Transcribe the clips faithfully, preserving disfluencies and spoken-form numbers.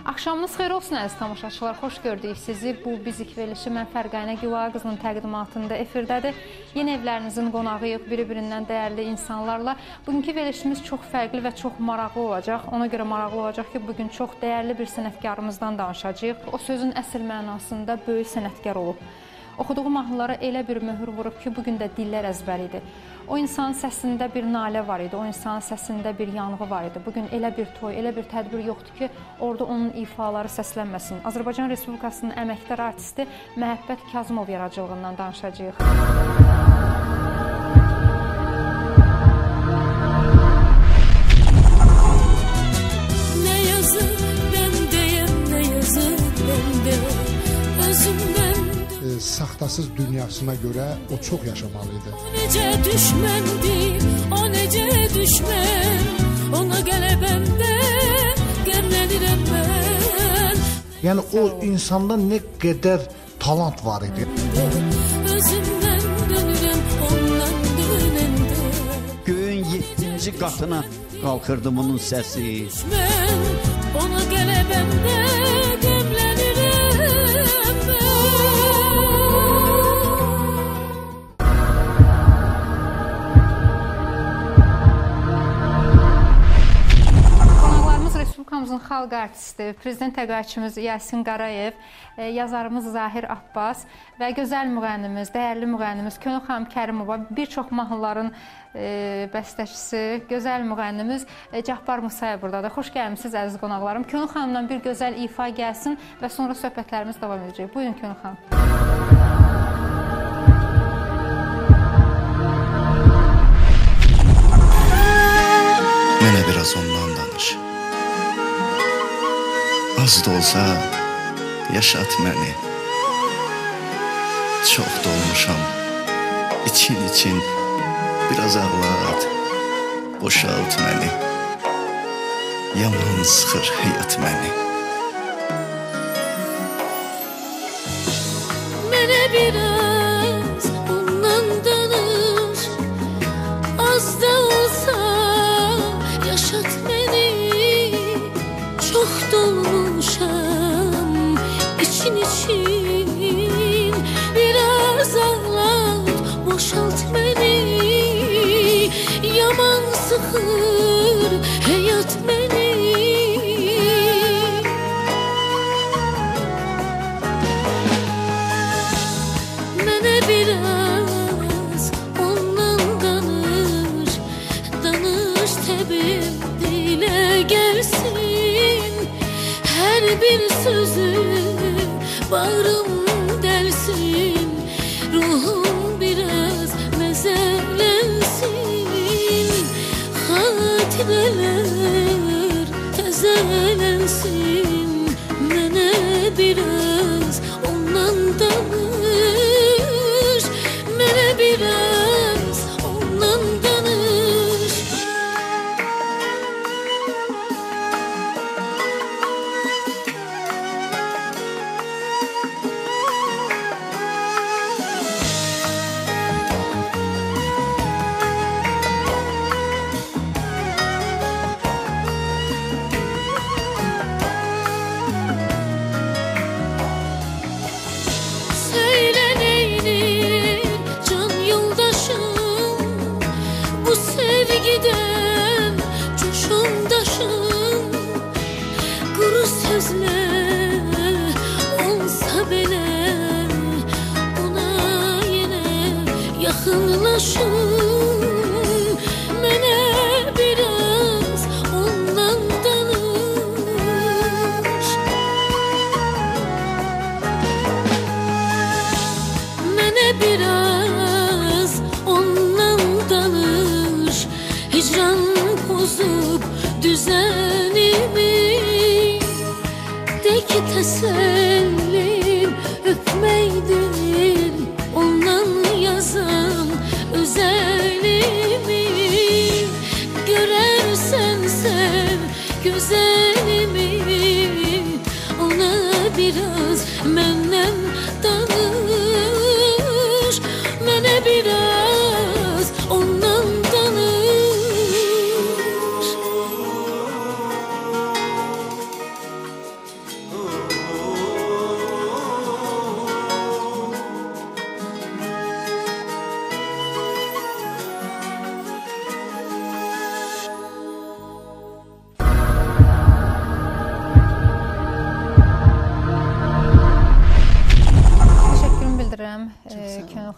Axşamınız xeyir olsun əziz tamaşaçılar, xoş gördük sizi. Bu Bizik verilişi mən Fərqanə Güvaya qızının təqdimatında efirdədir. Yeni evlərinizin qonağıyıq, biri-birindən dəyərli insanlarla. Bugünkü verilişimiz çox fərqli və çox maraqlı olacaq. Ona görə maraqlı olacaq ki, bugün çox dəyərli bir sənətkarımızdan danışacağıq. O sözün əsl mənasında böyük sənətkar olub. Oxuduğu mahnılara elə bir möhür vurub ki, bugün də dillər əzbəridir. O insanın səsində bir nalə var idi, o insanın səsində bir yanğı var idi. Bugün elə bir toy, elə bir tədbir yoxdur ki, orada onun ifaları səslənməsin. Azərbaycan Respublikasının əməkdar artisti Məhəbbət Kazımov yaradıcılığından danışacağıq. Nə yazır məndəyəm, nə yazır məndə özümdən. Saxtasız dünyasına görə o çox yaşamalıydı. O necə düşməndir, o necə düşmən, ona qələbəndə qəmlənirəm mən. Yəni o insanda nə qədər talant var idi. Özümdən dönürəm, ondan dönəndə. Göyün yeddinci qatına qalxırdı bunun səsi. Düşmən, ona qələbəndə qəmlənirəm mən. Respublikamızın xalq artisti, prezident təqaüdçümüz Yasin Qarayev, yazarımız Zahir Abbas və gözəl müğənnimiz, dəyərli müğənnimiz Könül xanım Kərimova, bir çox mahnıların e, bəstəçisi, gözəl müğənnimiz Cəhbar Musayev buradadır. Xoş gəlmişsiniz əziz qonaqlarım. Könül xanımdan bir gözəl ifa gəlsin və sonra söhbətlərimiz davam edəcək. Buyurun Könül xanım. Mənə biraz ondan danış. Az da olsa yaşat məni. Çox dolmuşam için için. Biraz ağlat, boşalt məni. Yaman sıxır həyat məni. Mənə biraz ondan danış. Az da olsa yaşat məni. Çox dolmuşam için için. Biraz ağlat, boşalt məni. Yaman sıxır həyat məni. Mənə biraz ondan danış. Danış təbim dilə gəlsin. Hər bir sözü bağrım dəlsin. Ruhum biraz məzələnsin. Xatirələr təzələnsin. Mənə biraz ondan danış. Mənə biraz ondan danış. Sevgiden coşum daşım. Quru sözlə olsa belə ona yenə yaxınlaşım. Mənə biraz ondan danış. Mənə biraz ondan danış. Hicran pozub düzenimi. De ki təsəllim öpməkdir. Ondan yazan özəlimi. Görərsən sən gözəlimi. Ona biraz məndən danış. Mənə biraz ondan danış.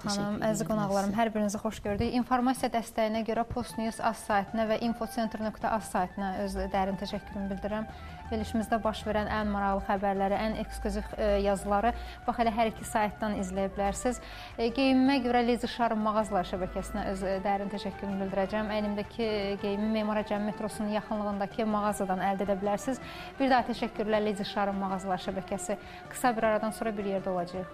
xanım, əziz qonaqlarım, hər birinizi xoş gördük. İnformasiya dəstəyinə görə Postnews A Z saytına və infocenter nöqtə az saytına öz dərin təşəkkürümü bildirirəm. Verilişimizdə baş verən ən maraqlı xəbərləri, ən eksklüziv yazıları bax elə hər iki saytdan izləyə bilərsiniz. Geyimimə görə Lezi Şarım mağazalar şəbəkəsinə öz dərin təşəkkürümü bildirəcəm. Əynimdəki geyimi Memora Cəm metrosunun yaxınlığındakı mağazadan əldə edə bilərsiniz. Bir daha təşəkkürlər Lezi Şarım mağazalar şəbəkəsi. Qısa bir aradan sonra bir yerdə olacağıq.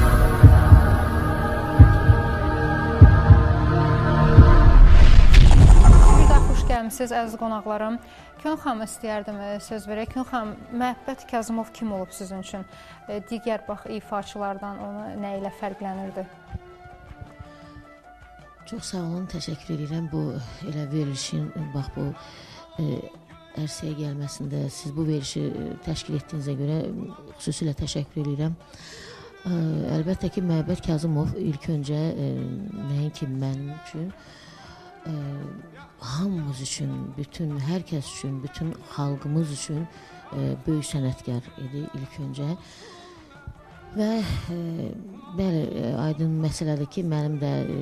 Bir daha xoş gəlmişsiniz, əziz qonaqlarım. Kön xanım istəyərdim söz verək. Kön xanım, Məhəbbət Kazımov kim olub sizin üçün? Digər bax ifaçılardan onu nə ilə fərqlənirdi? Çox sağ olun, təşəkkür edirəm bu elə verilişin, bax bu e, ərsəyə gəlməsində siz bu verilişi təşkil etdiyinizə görə xüsusilə təşəkkür edirəm. E, əlbəttə ki, Məhəbbət Kazımov ilk öncə e, nəinki mənim üçün, e, hamımız üçün, bütün hər kəs üçün, bütün xalqımız üçün e, böyük sənətkar idi ilk öncə. Və e, bəli, aydın məsələdir ki, mənim də e,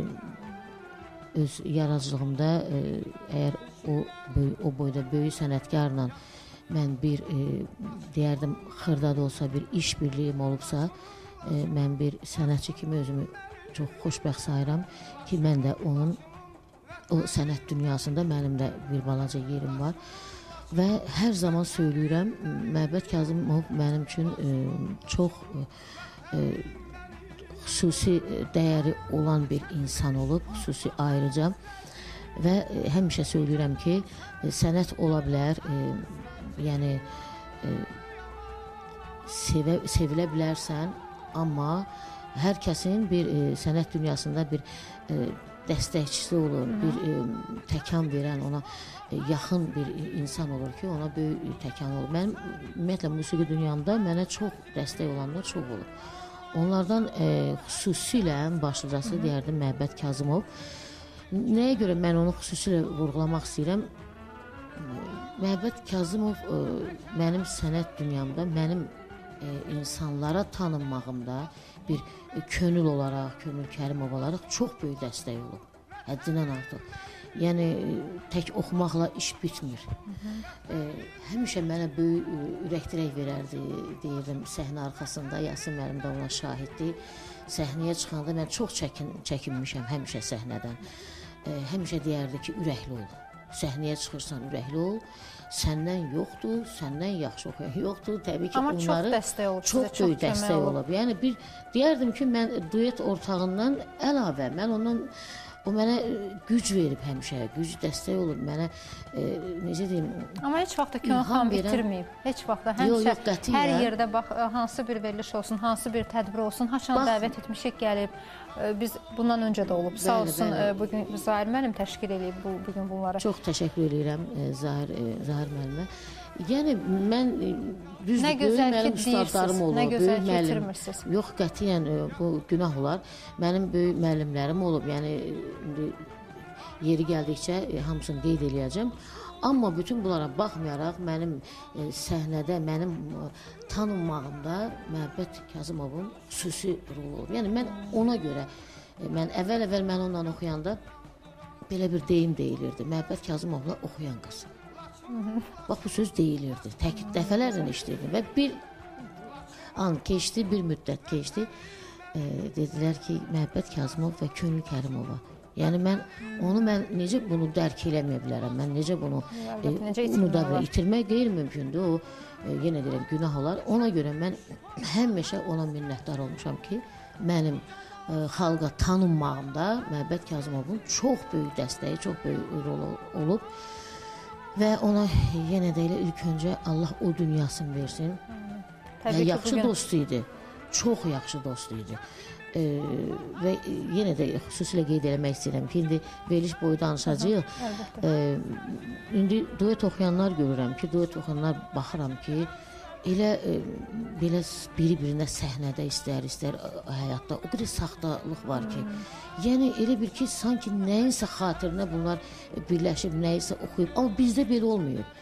öz yaradıcılığımda e, əgər o, o boyda böyük sənətkarla mən bir e, deyərdim, xırda da olsa bir iş birliyim olubsa, e, mən bir sənətçi kimi özümü çox xoşbəxt sayıram ki, mən də onun o sənət dünyasında mənim də bir balaca yerim var. Və hər zaman söyləyirəm, Məhəbbət Kazımov mənim üçün e, çox e, xüsusi dəyəri olan bir insan olub, xüsusi ayrıca. Və e, həmişə söyləyirəm ki, e, sənət ola bilər, e, yəni e, sevə, sevilə bilərsən, amma hər kəsin bir e, sənət dünyasında bir e, dəstəkçisi olur, bir e, təkan verən, ona e, yaxın bir insan olur ki, ona böyük təkan olur. Mənim ümumiyyətlə musiqi dünyamda mənə çox dəstək olanlar çox olur. Onlardan e, xüsusilə ən başlıcası deyərdim Məhəbbət Kazımov. Nəyə görə mən onu xüsusilə vurğulamaq istəyirəm? Məhəbbət Kazımov e, mənim sənət dünyamda, mənim e, insanlara tanınmağımda bir e, könül olaraq, Könül Kərimov olaraq çox böyük dəstək olub. Həddindən artıq. Yəni tək oxumaqla iş bitmir. E, həmişə mənə böyük e, ürəkdirək verərdi, deyirdim, səhnə arxasında. Yasin müəllim də ona şahiddir. Səhnəyə çıxanda mən çox çəkin, çəkinmişəm həmişə səhnədən. E, həmişə deyərdi ki, ürəkli ol. Səhnəyə çıxırsan, ürəkli ol. Səndən yoxdur, səndən yaxşı oxuyan yoxdur. Təbii ki, amma onları çox dəstək olub, çox sizə, böyük dəstək olub. olub. Yəni bir deyərdim ki, mən duet ortağından əlavə, mən ondan o mənə güc verib həmişə, güc dəstək olub mənə, e, necə deyim. Amma heç vaxt da Kön xanım bitirməyib. Heç vaxt da həmişə yox, yox, hər yerdə bax hansı bir veriliş olsun, hansı bir tədbir olsun, haçan bax, dəvət etmişik, gəlib. Biz bundan öncə də olub. Sağ olsun, bəli. Bugün Zahir müəllim təşkil edib bu, bugün bunları. Çox təşəkkür edirəm Zahir, Zahir müəllimə. Yəni mən düzdür, böyük mənim ustadlarım olur, böyük müəllim. Yox, qətiyyən bu günah olar. Mənim böyük müəllimlərim olub, yəni yeri gəldikcə hamısını qeyd eləyəcəm. Amma bütün bunlara baxmayaraq mənim e, səhnədə, mənim e, tanınmağımda Məhəbbət Kazımovun xüsusi rolu olur. Yəni mən ona görə, e, mən əvvəl-əvvəl mən onunla oxuyanda belə bir deyim deyilirdi. Məhəbbət Kazımovla oxuyan qız. Bax bu söz deyilirdi. Tək dəfələrlə işləyirdi və bir an keçdi, bir müddət keçdi. E, dedilər ki, Məhəbbət Kazımov və Könül Kərimova. Yəni mən onu mən necə bunu dərk eləməyə bilərəm? Mən necə bunu e, unuda bilərəm? İtirmək qeyri-mümkündür. O e, yenə deyirəm günah olar. Ona görə mən həmişə ona minnətdar olmuşam ki, mənim e, xalqa tanınmağımda Məhəbbət Kazımovun çox böyük dəstəyi, çox böyük rolu olub. Və ona yenə də elə ilk öncə Allah o dünyasını versin. Və yaxşı bugün... dost idi. Çox yaxşı dost idi. E, və yenə də xüsusilə qeyd eləmək istəyirəm ki, indi veriliş boyu danışacağıq. E, indi duet oxuyanlar görürəm ki, duet oxuyanlar baxıram ki, elə e, belə biri-birinə səhnədə istər, istər həyatda o qədər saxtalıq var ki, hmm. yəni elə bir ki, sanki nəyinsə xatirinə bunlar birləşib, nəyisə oxuyub, amma bizdə belə olmuyor. Hmm.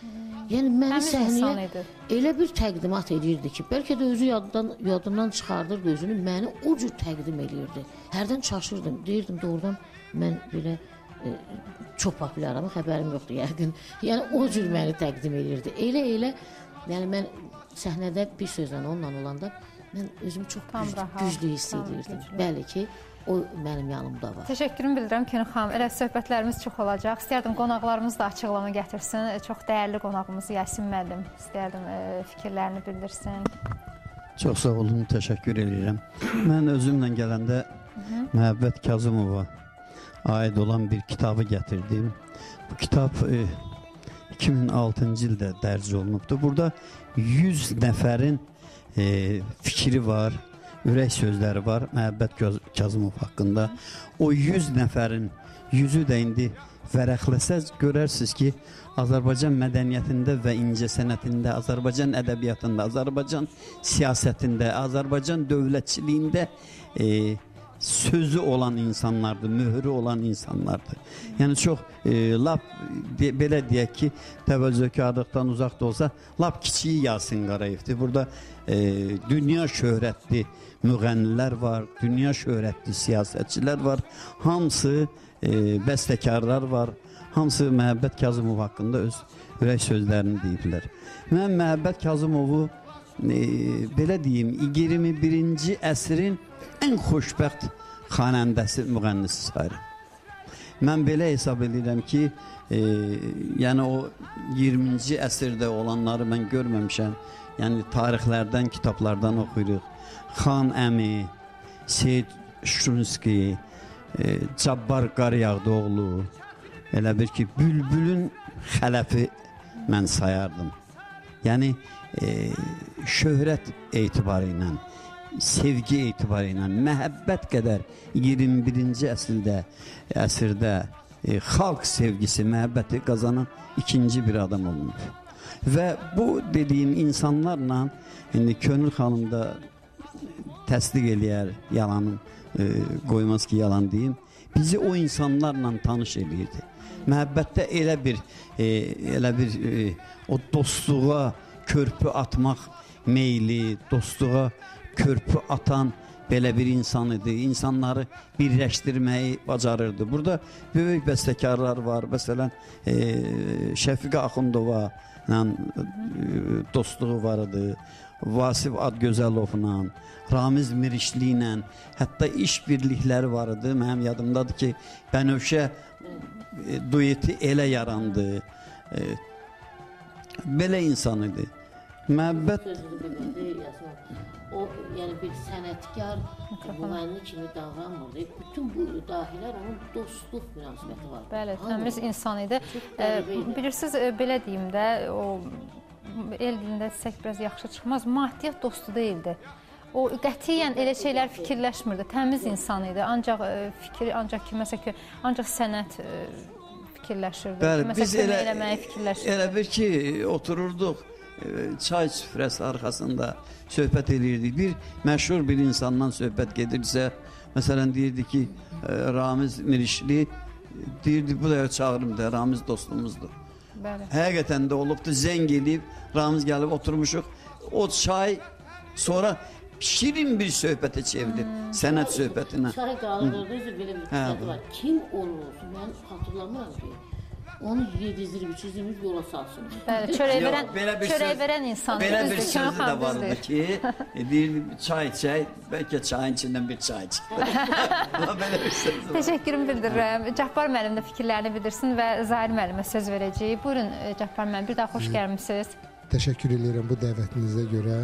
Yəni məni Təmiz insan səhnəyə idi. elə bir təqdimat edirdi ki, bəlkə də özü yaddan yadından çıxardırdı özünü, məni o cür təqdim eləyirdi. Hərdən çaşırdım, deyirdim doğrudan mən belə e, çox populyarım, xəbərim yoxdur yəqin. Yəni o cür məni təqdim eləyirdi. Elə elə, yəni mən səhnədə bir sözlə onunla olanda mən özümü çox Tam güclü, rahat, güclü hiss tam edirdim. güclü. Bəli ki, o mənim yanımda var. Təşəkkürümü bildirirəm Könül xanım. Elə söhbətlərimiz çox olacaq. İstərdim qonaqlarımız da açıqlama gətirsin. Çox dəyərli qonağımız Yasin müəllim. İstərdim e, fikirlərini bildirsin. Çox sağ olun, təşəkkür edirəm. Mən özümlə gələndə Məhəbbət Kazımova aid olan bir kitabı gətirdim. Bu kitab e, iki min altıncı ildə dərc olunubdur. Burada yüz nəfərin e, fikri var, ürək sözləri var Məhəbbət Kazımov haqqında. O yüz nəfərin yüzü də indi vərəqləsəz görərsiniz ki, Azərbaycan mədəniyyətində və incəsənətində, Azərbaycan ədəbiyyatında, Azərbaycan siyasətində, Azərbaycan dövlətçiliyində e, sözü olan insanlardır, mührü olan insanlardır. Yəni çox e, lap de, belə deyək ki, təvəzzökarlıqdan uzaq da olsa, lap kiçiyi Yasin Qarayevdir. Burada e, dünya şöhrətli müğənnilər var, dünya şöhrətli siyasətçilər var, hamısı e, bəstəkarlar var, hamısı Məhəbbət Kazımov haqqında öz ürək sözlərini deyiblər. Mən Məhəbbət Kazımovu e, belə deyim, iyirmi birinci əsrin ən xoşbəxt xanəndəsi, müğənnisi sayırım. Mən belə hesab edirəm ki, e, yəni o iyirminci əsrdə olanları mən görməmişəm. Yəni tarixlərdən, kitablardan oxuyuruq. Xan Əmi, Seyid Şunski, e, Cabbar Qaryağdıoğlu, elə bir ki, Bülbülün xələfi mən sayardım. Yəni e, şöhrət etibarı ilə, sevgi etibarı ilə, məhəbbət qədər iyirmi birinci əsrdə, əsrdə e, xalq sevgisi, məhəbbəti qazanan ikinci bir adam olunur. Və bu dediyim insanlarla, indi Könül xanım da təsdiq eləyər, yalanın, e, qoymaz ki, yalan deyim, bizi o insanlarla tanış eləyirdi. Məhəbbətdə elə bir, e, elə bir e, o dostluğa körpü atmaq meyli, dostluğa körpü atan belə bir insan idi. İnsanları birləşdirməyi bacarırdı. Burada böyük bəstəkarlar var. Məsələn, e, Şəfiqə Axundova ilə e, dostluğu var idi. Vasif Adgözəlovla, Ramiz Mirişli ilə hətta iş birlikləri var idi. Mənim yadımdadır ki, Bənövşə e, dueti elə yarandı. E, belə insan idi. Məhəbbət o, yəni bir sənətkar, müğənni kimi davranmırdı. Bütün bu dahilər onun dostluq münasibəti var. Bəli, təmiz insan idi. E, bilirsiniz, e, belə deyim də, o el dilində desək biraz yaxşı çıxmaz, maddiyyat dostu deyildi. O qətiyyən elə şeylər fikirləşmirdi, təmiz insan idi. Ancaq e, fikir, ancaq ki, məsələn ki, ancaq sənət e, fikirləşirdi. Bəli, biz elə, eləməyi fikirləşirdi. Elə bir ki, otururduq, çay süfrəsi arxasında söhbət edirdik. Bir məşhur bir insandan söhbət gedirsə, məsələn deyirdi ki, Ramiz Mirişli, deyirdi bu da çağırım da, Ramiz dostumuzdur. Bəli. Həqiqətən də olubdur, zəng edib, Ramiz gəlib oturmuşuq, o çay sonra şirin bir söhbətə çevrilir, hmm. sənət söhbətinə. Çay qaldırdı, belə bir söhbət var. Kim olur olsun, mən xatırlamıram ki, onu yedizdirib, içizdirib yola salsın. Bəli, çörək verən, çörək verən insan. Belə bir sözü də vardı ki, deyir, çay içək, bəlkə çayın içindən bir çay çıxdı. Belə bir sözü var. Təşəkkürümü bildirirəm. Cəbbər müəllim də fikirlərini bildirsin və Zahir müəllimə söz verəcəyik. Buyurun, Cəbbər müəllim, bir daha xoş gəlmişsiniz. Təşəkkür edirəm bu dəvətinizə görə.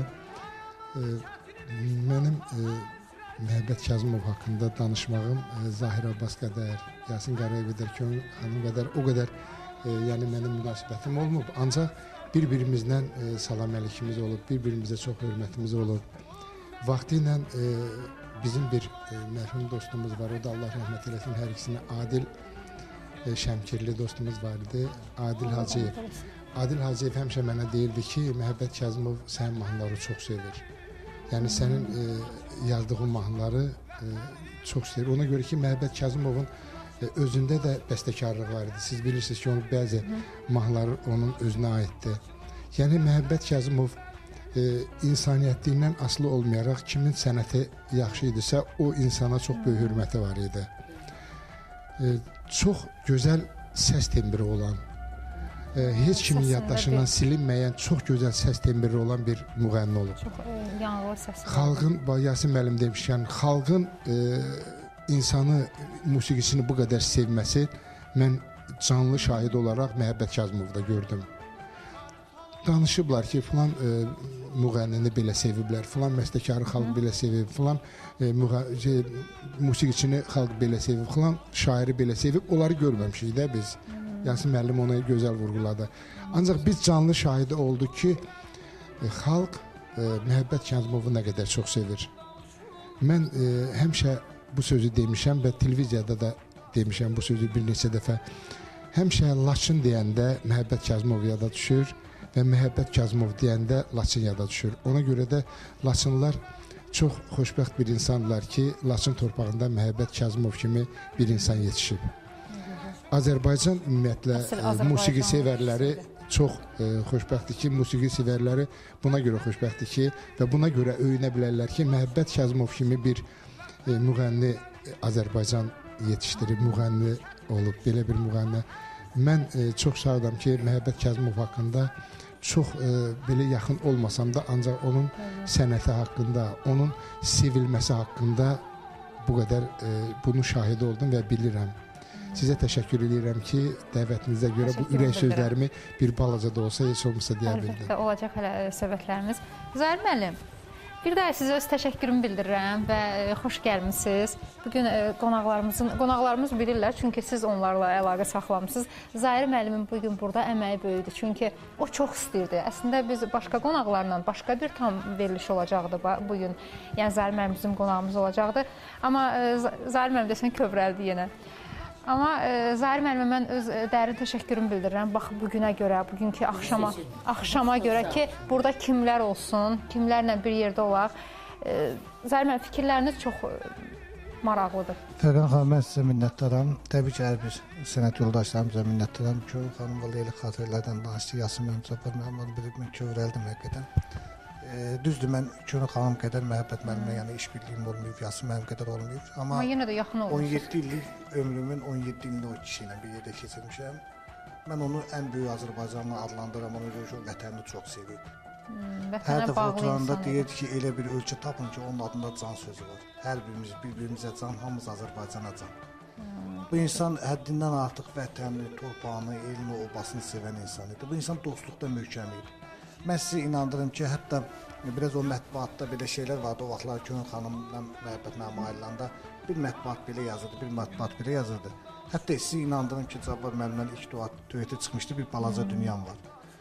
Mənim Məhəbbət Kazımov haqqında danışmağım Zahir Abbas qədər, Yasin Qarayev qədər, Könül xanım qədər, o qədər e, yəni mənim münasibətim olmub. Ancaq bir-birimizlə e, salam əleykimiz olub, bir-birimizə çox hörmətimiz olub. Vaxtı ilə e, bizim bir e, mərhum dostumuz var, o da Allah rəhmət eləsin, hər ikisinə Adil e, Şəmkirli dostumuz var idi, Adil Hacıyev. Adil Hacıyev həmişə mənə deyirdi ki, Məhəbbət Kazımov sənin mahnıları çox sevir. Yəni sənin e, yazdığın mahnıları e, çox sevir. Ona görə ki, Məhəbbət Kazımovun e, özündə də bəstəkarlıq var idi. Siz bilirsiniz ki, onun bəzi mahnıları onun özünə aiddir. Yəni Məhəbbət Kazımov e, insaniyyətliyindən asılı olmayaraq kimin sənəti yaxşı idisə o insana çox böyük hörməti var idi. E, çox gözəl səs tembri olan, e, heç kimin yaddaşından silinməyən, çox gözəl səs tembri olan bir müğənni olub. Çox e, yanıqlı səs. Xalqın, Yasin müəllim demişkən, xalqın e, insanı, musiqisini bu qədər sevməsi mən canlı şahid olaraq Məhəbbət Kazımovda gördüm. Danışıblar ki, filan e, müğənnini belə seviblər, filan məstəkarı xalq belə sevib, filan e, şey, musiqiçini xalq belə sevib, filan şairi belə sevib. Onları görməmişik də biz. Yasin müəllim onu gözəl vurğuladı. Ancaq biz canlı şahidi olduq ki, e, xalq e, Məhəbbət Kazımovu nə qədər çox sevir. Mən e, həmişə bu sözü demişəm və televiziyada da demişəm bu sözü bir neçə dəfə. Həmişə Laçın deyəndə Məhəbbət Kazımov yada düşür və Məhəbbət Kazımov deyəndə Laçın yada düşür. Ona görə də Laçınlılar çox xoşbəxt bir insandılar ki, Laçın torpağında Məhəbbət Kazımov kimi bir insan yetişib. Azərbaycan ümumiyyətlə e, musiqi sevərləri çox e, xoşbəxtdir ki, musiqi sevərləri buna görə xoşbəxtdir ki və buna görə öyünə bilərlər ki, Məhəbbət Kazımov kimi bir e, müğənni Azərbaycan yetişdirib, müğənni olub, belə bir müğənni. Mən e, çox şadam ki, Məhəbbət Kazımov haqqında çox e, belə yaxın olmasam da, ancaq onun sənəti haqqında, onun sevilməsi haqqında bu qədər e, bunun şahidi oldum və bilirəm. Sizə təşəkkür edirəm ki, dəvətinizə görə bu ürək sözlərimi bir balaca da olsa, heç olmasa deyə bildim. Əlbəttə, olacaq hələ söhbətlərimiz. Zahir müəllim, bir daha sizə öz təşəkkürümü bildirirəm və xoş gəlmisiniz. Bugün qonaqlarımızın, qonaqlarımız bilirlər, çünki siz onlarla əlaqə saxlamısınız. Zahir müəllimin bugün burada əməyi böyüdü, çünki o çox istəyirdi. Əslində biz başqa qonaqlarla, başqa bir tam veriliş olacaqdı bugün. Yəni Zahir müəllim bizim qonağımız olacaqdı. Amma Zahir müəllim desən kövrəldi yenə. Amma e, Zahir müəllimə mən öz e, dərin təşəkkürümü bildirirəm. Bax, bugünə görə, bugünkü axşama, axşama görə ki, burada kimlər olsun, kimlərlə bir yerdə olaq. E, Zahir müəllim, fikirləriniz çox e, maraqlıdır. Fərqan xanım, mən sizə minnətdaram. Təbii ki, hər bir sənət yoldaşlarımıza minnətdaram. Kövrü xanım Valiyeli xatirələrdən danışdı. Yasin müəllim, Cabbar müəllim, bilib mən kövrəldim həqiqətən. E, düzdür, mən Kövrü xanım qədər Məhəbbət müəllimlə yəni iş birliyim olmayıb, Yasin müəllim qədər olmayıb. Amma, Amma yenə də yaxın olursunuz. on yeddi illik ömrümün on yeddi ilini o kişi ilə bir yerdə keçirmişəm. Mən onu ən böyük Azərbaycanlı adlandırıram, ona görə ki, o vətənini çox sevib. Hmm, hər dəfə oturanda deyirdi ki, elə bir ölçü tapın ki, onun adında can sözü var. Hər birimiz bir-birimizə can, hamımız Azərbaycana can. Hmm. Bu insan həddindən artıq vətənini, torpağını, elini, obasını sevən insan idi. Bu insan dostluqda möhkəm idi. Mən sizi inandırım ki, hətta biraz o mətbuatda belə şeylər vardı. O vaxtlar Kövrü xanımla Məhəbbət müəllim ayrılanda bir mətbuat belə yazırdı, bir mətbuat belə yazırdı. Hətta sizi inandırım ki, Cabbar müəllimlə ilk duetə çıxmışdı, bir balaca hmm. dünyam var.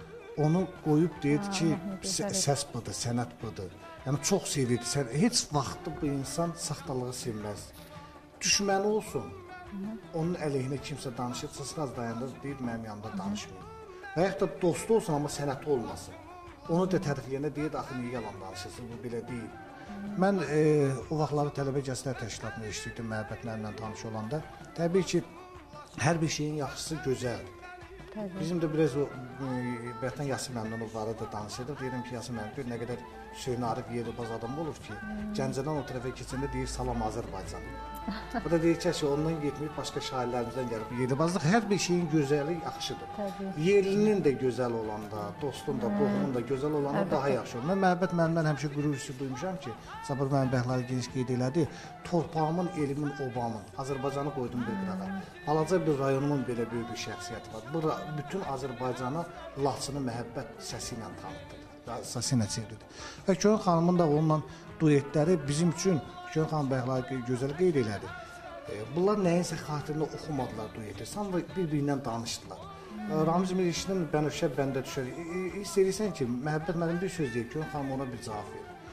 Onu qoyub deyirdi ki, səs budur, sənət budur. Yəni çox sevirdi. Sən, heç vaxtı bu insan saxtalığı sevməz. Düşməni olsun, hmm. onun əleyhinə kimsə danışırsa, sıraz dayandır, deyir, mənim yanımda danışmayın. Və yaxud da dostu olsun, amma sənəti olmasın. Onu da tərifləyənə deyir, axı niyə yalan danışırsın, bu belə deyil. Hmm. Mən e, o vaxtları tələbə gənclər təşkilatını eşitdim, Məhəbbət müəllimlə tanış olanda. Təbii ki, hər bir şeyin yaxşısı gözəldir. Təbii. Bizim də biraz o, bəyətən Yasin müəllimlə o barədə danışırdıq. Deyirəm ki, Yasin müəllim bir nə qədər Hüseyn Arif Yeribaz adam olur ki, hmm. Gəncədən o tərəfə keçəndə deyir, salam Azərbaycan. Bu da deyir ki, ondan getməyib başqa şairlərimizdən gəlib. Yeribazlıq hər bir şeyin gözəli yaxşıdır. Təbii. Yerlinin də gözəl olanda, dostun da, qohumun da gözəl olanda Təbii. Daha yaxşı olur. Mən Məhəbbət müəllimdən həmişə qürur hissi duymuşam ki, Cabbar müəllim Bəxtiyar geniş qeyd elədi, torpağımın, elimin, obamın, Azərbaycanı qoydum bir qırağa. Balaca bir rayonumun belə böyük bir şəxsiyyəti var. Bu bütün Azərbaycana Laçını məhəbbət səsi ilə tanıtdı, səsi ilə çevrildi. Və Kövrü xanımın da onunla duetləri bizim üçün Kövrü xanım Bəxtiyar gözəl qeyd elədi. E, bunlar nəyinsə xatirinə oxumadılar dueti, sanki bir-birindən danışdılar. Hmm. Ramiz Mirişinin Bənövşə bəndə düşər. Hiss edirsən ki, Məhəbbət müəllim bir söz deyir, Kövrü xanım ona bir cavab verir.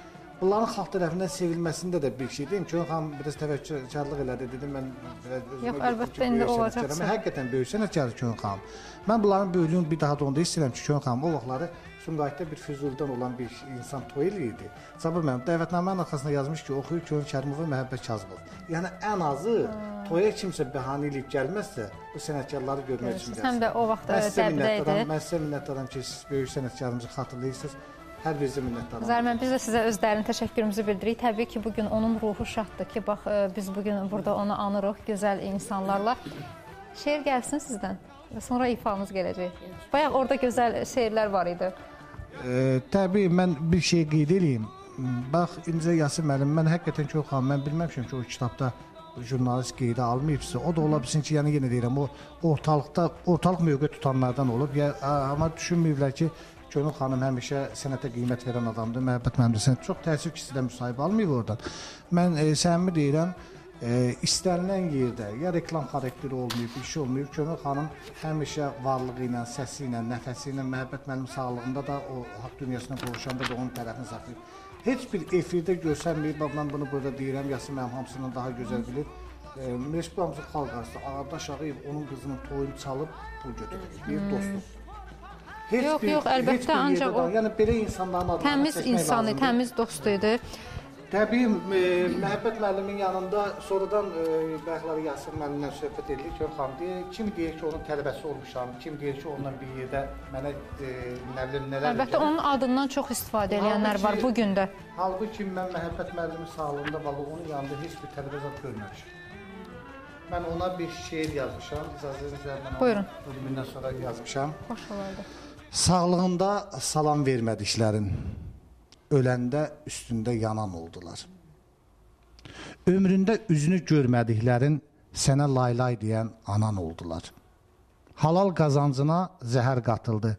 bunların xalq tərəfindən sevilməsində də bir şey deyim. Köyün xanım biraz təvəkkülkarlıq elədi, dedim mən özümə Yox, əlbəttə indi olacaq. Mən həqiqətən böyük sənətkardır Köyün xanım. Mən bunların böyüklüyünü bir daha da onda istəyirəm ki, Köyün xanım o vaxtları Sumqayıtda bir Füzulidən olan bir insan toy eləyirdi. Sabir mənim dəvətnamənin arxasında yazmış ki, oxuyur Köyün Kərimova Məhəbbət Kazımov. Yəni ən azı toya kimsə bəhanə eləyib gəlməzsə, bu sənətkarları görmək üçün gəlsin. Sən də o vaxt dəbdə idi. Mən sizə minnətdaram ki, siz böyük sənətkarımızı xatırlayırsınız. Hər birinizə minnətdaram. Zərmən, biz də sizə özlərinin təşəkkürümüzü bildiririk. Təbii ki, bugün onun ruhu şaddır ki, bax, biz bugün burada onu anırıq gözəl insanlarla. Şeir gəlsin sizdən və sonra ifamız gələcək. Bayaq orada gözəl şeirlər var idi. E, təbii, mən bir şey qeyd edeyim. Bax, İncə Yasin müəllim, mən həqiqətən Köyün xanım, mən bilməmişəm ki, o kitabda jurnalist qeydə almayıbsa, o da ola bilsin ki, yəni yenə deyirəm, o ortalıqda, ortalıq mövqe tutanlardan olub, ya, amma düşünməyiblər ki, Köyün xanım həmişə sənətə qiymət verən adamdır, Məhəbbət müəllim də sənət çox təəssüf ki, sizdən müsahibə almayıb oradan. Mən e, səmimi deyirəm, e, istənilən yerdə, ya reklam xarakteri olmayıb, bir şey olmayıb, Köyün xanım həmişə varlığı ilə, səsi ilə, nəfəsi ilə, Məhəbbət müəllim sağlığında da, o haqq dünyasına qovuşanda da onun tərəfini saxlayıb. Heç bir efirdə görsənməyib, mən bunu burada deyirəm, Yasin mənim hamısından daha gözəl bilir. E, Respublikamızın xalq arasında Ağardaş Ağayev onun qızının toyunu çalıb pul götürür, bir dostluq. Heç yox, bir, yox, əlbəttə, ancaq o yəni belə insanların adını təmiz insan idi, təmiz dost idi. Təbii, e, Məhəbbət müəllimin yanında sonradan e, bəxləri Yasin müəllimlə söhbət edilir ki, xanım deyir, kim deyir ki, onun tələbəsi olmuşam, kim deyir ki, ondan bir yerdə mənə e, nə bilim nələr. Əlbəttə, onun adından çox istifadə edənlər var bu gün də. Halbuki mən Məhəbbət müəllimin sağlığında vallahi onun yanında heç bir tələbə zat görməmişəm. Mən ona bir şeir yazmışam, icazənizlə mən Buyurun. Ölümündən sonra yazmışam. Xoş olardı. Sağlığında salam vermədiklərin, öləndə üstündə yanan oldular. Ömründə üzünü görmədiklərin sənə laylay deyən anan oldular. Halal qazancına zəhər qatıldı.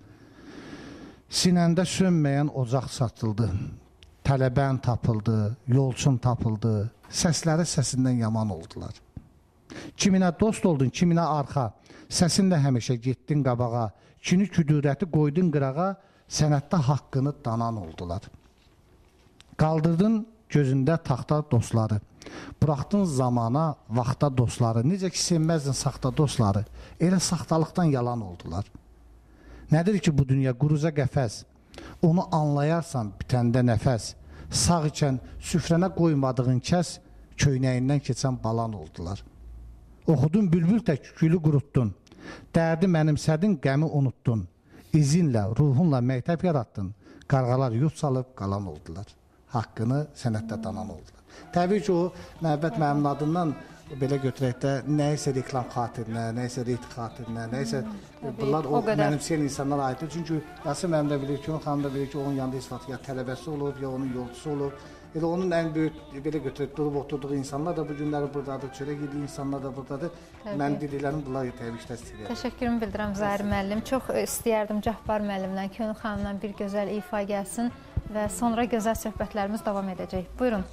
Sinəndə sönməyən ocaq satıldı. Tələbən tapıldı, yolçun tapıldı. Səsləri səsindən yaman oldular. Kiminə dost oldun, kiminə arxa. Səsinlə həmişə getdin qabağa. Kini küdürəti qoydun qırağa, sənətdə haqqını danan oldular. Qaldırdın gözündə taxta dostları, buraxdın zamana, vaxta dostları, necə ki sevməzdin saxta dostları, elə saxtalıqdan yalan oldular. Nədir ki bu dünya quruza qəfəs, onu anlayarsan bitəndə nəfəs, sağ ikən süfrənə qoymadığın kəs, köynəyindən keçən balan oldular. Oxudun bülbül tək gülü qurutdun, dərdi mənimsədin, qəmi unuttun. İzinlə, ruhunla məktəb yarattın. Qarğalar yurt salıb qalan oldular. Haqqını sənətdə danan oldular. Təbii ki, o Məhəbbət müəllimin adından belə götürək də nəyisə reklam xatirinə, nəyisə reyting xatirinə, nəyisə bunlar o, o mənimsəyən insanlara aiddir. Çünki Yasin müəllim də bilir ki, onun xanım da bilir ki, onun yanında ispat ya tələbəsi olub, ya onun yolcusu olub. Elə onun ən böyük, belə götürək, durub oturduğu insanlar da bu günləri buradadır, çörək yediyi insanlar da buradadır. Təbii. Mən dediklərim bunlar təbii ki, istəyirəm. Təşəkkürümü bildirəm Zahir müəllim. Çox istəyərdim Cəfbar müəllimdən, Könül xanımdan bir gözəl ifa gəlsin və sonra gözəl söhbətlərimiz davam edəcək. Buyurun.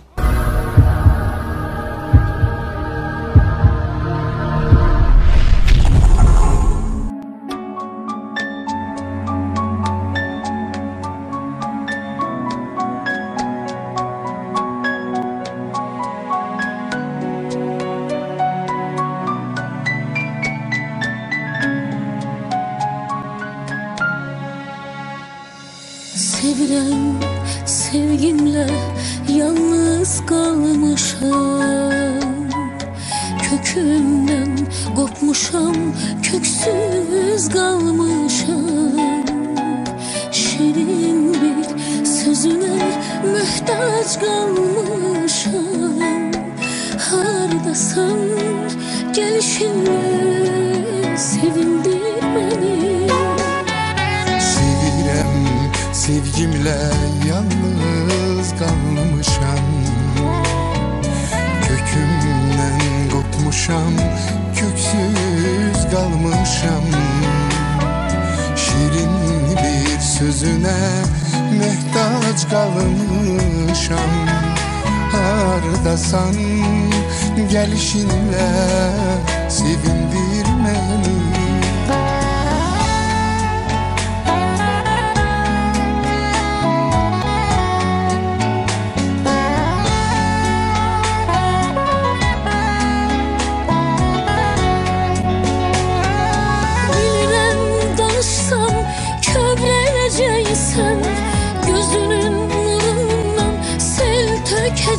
Sevirəm, sevgimlə yalnız qalmışam. Kökümdən qopmuşam, köksüz qalmışam. Şirin bir sözünə möhtac qalmışam. Hardasan, gəlişinlə sevindir məni. Sevirəm, sevgimlə yalnız qalmışam. Kökümdən qopmuşam, köksüz qalmışam. Şirin bir sözünə möhtac qalmışam. Hardasan, gəlişinlə sevindir məni.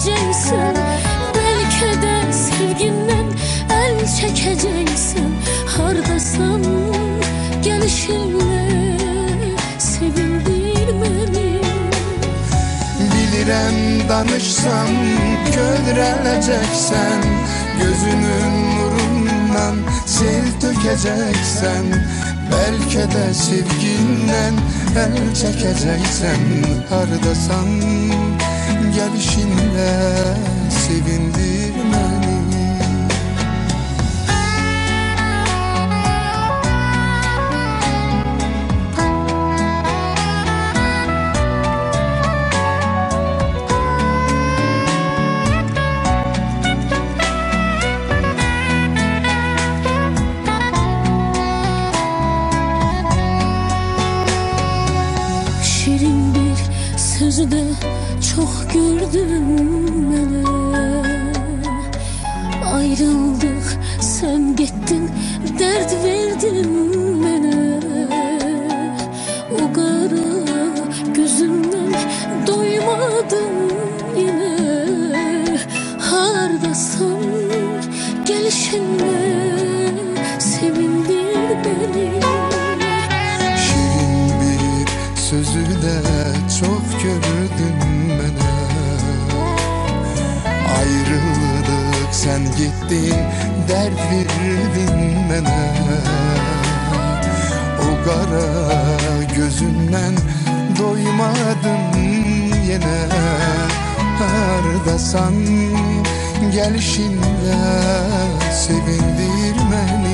sevəcəksən, bəlkə də sevgindən əl çəkəcəksən. Hardasan, gəlişinlə sevindir məni. Bilirəm danışsam kövrələcəksən, gözünün nurundan sel tökəcəksən. Bəlkə də sevgindən əl çəkəcəksən. Hardasan, gəlişinlə sevindir məni. Sözü də çox gördüm mənə. Ayrıldıq, sən getdin, dərd verdin mənə. O qara gözündən doymadım yenə. Hardasan, gəlişinlə sevindir beni. Şirin bir sözü də çox gördün mənə. Ayrıldık, sən getdin, dərd verdin mənə. O qara gözündən doymadım yenə. Hardasan, gəlişinlə sevindir məni.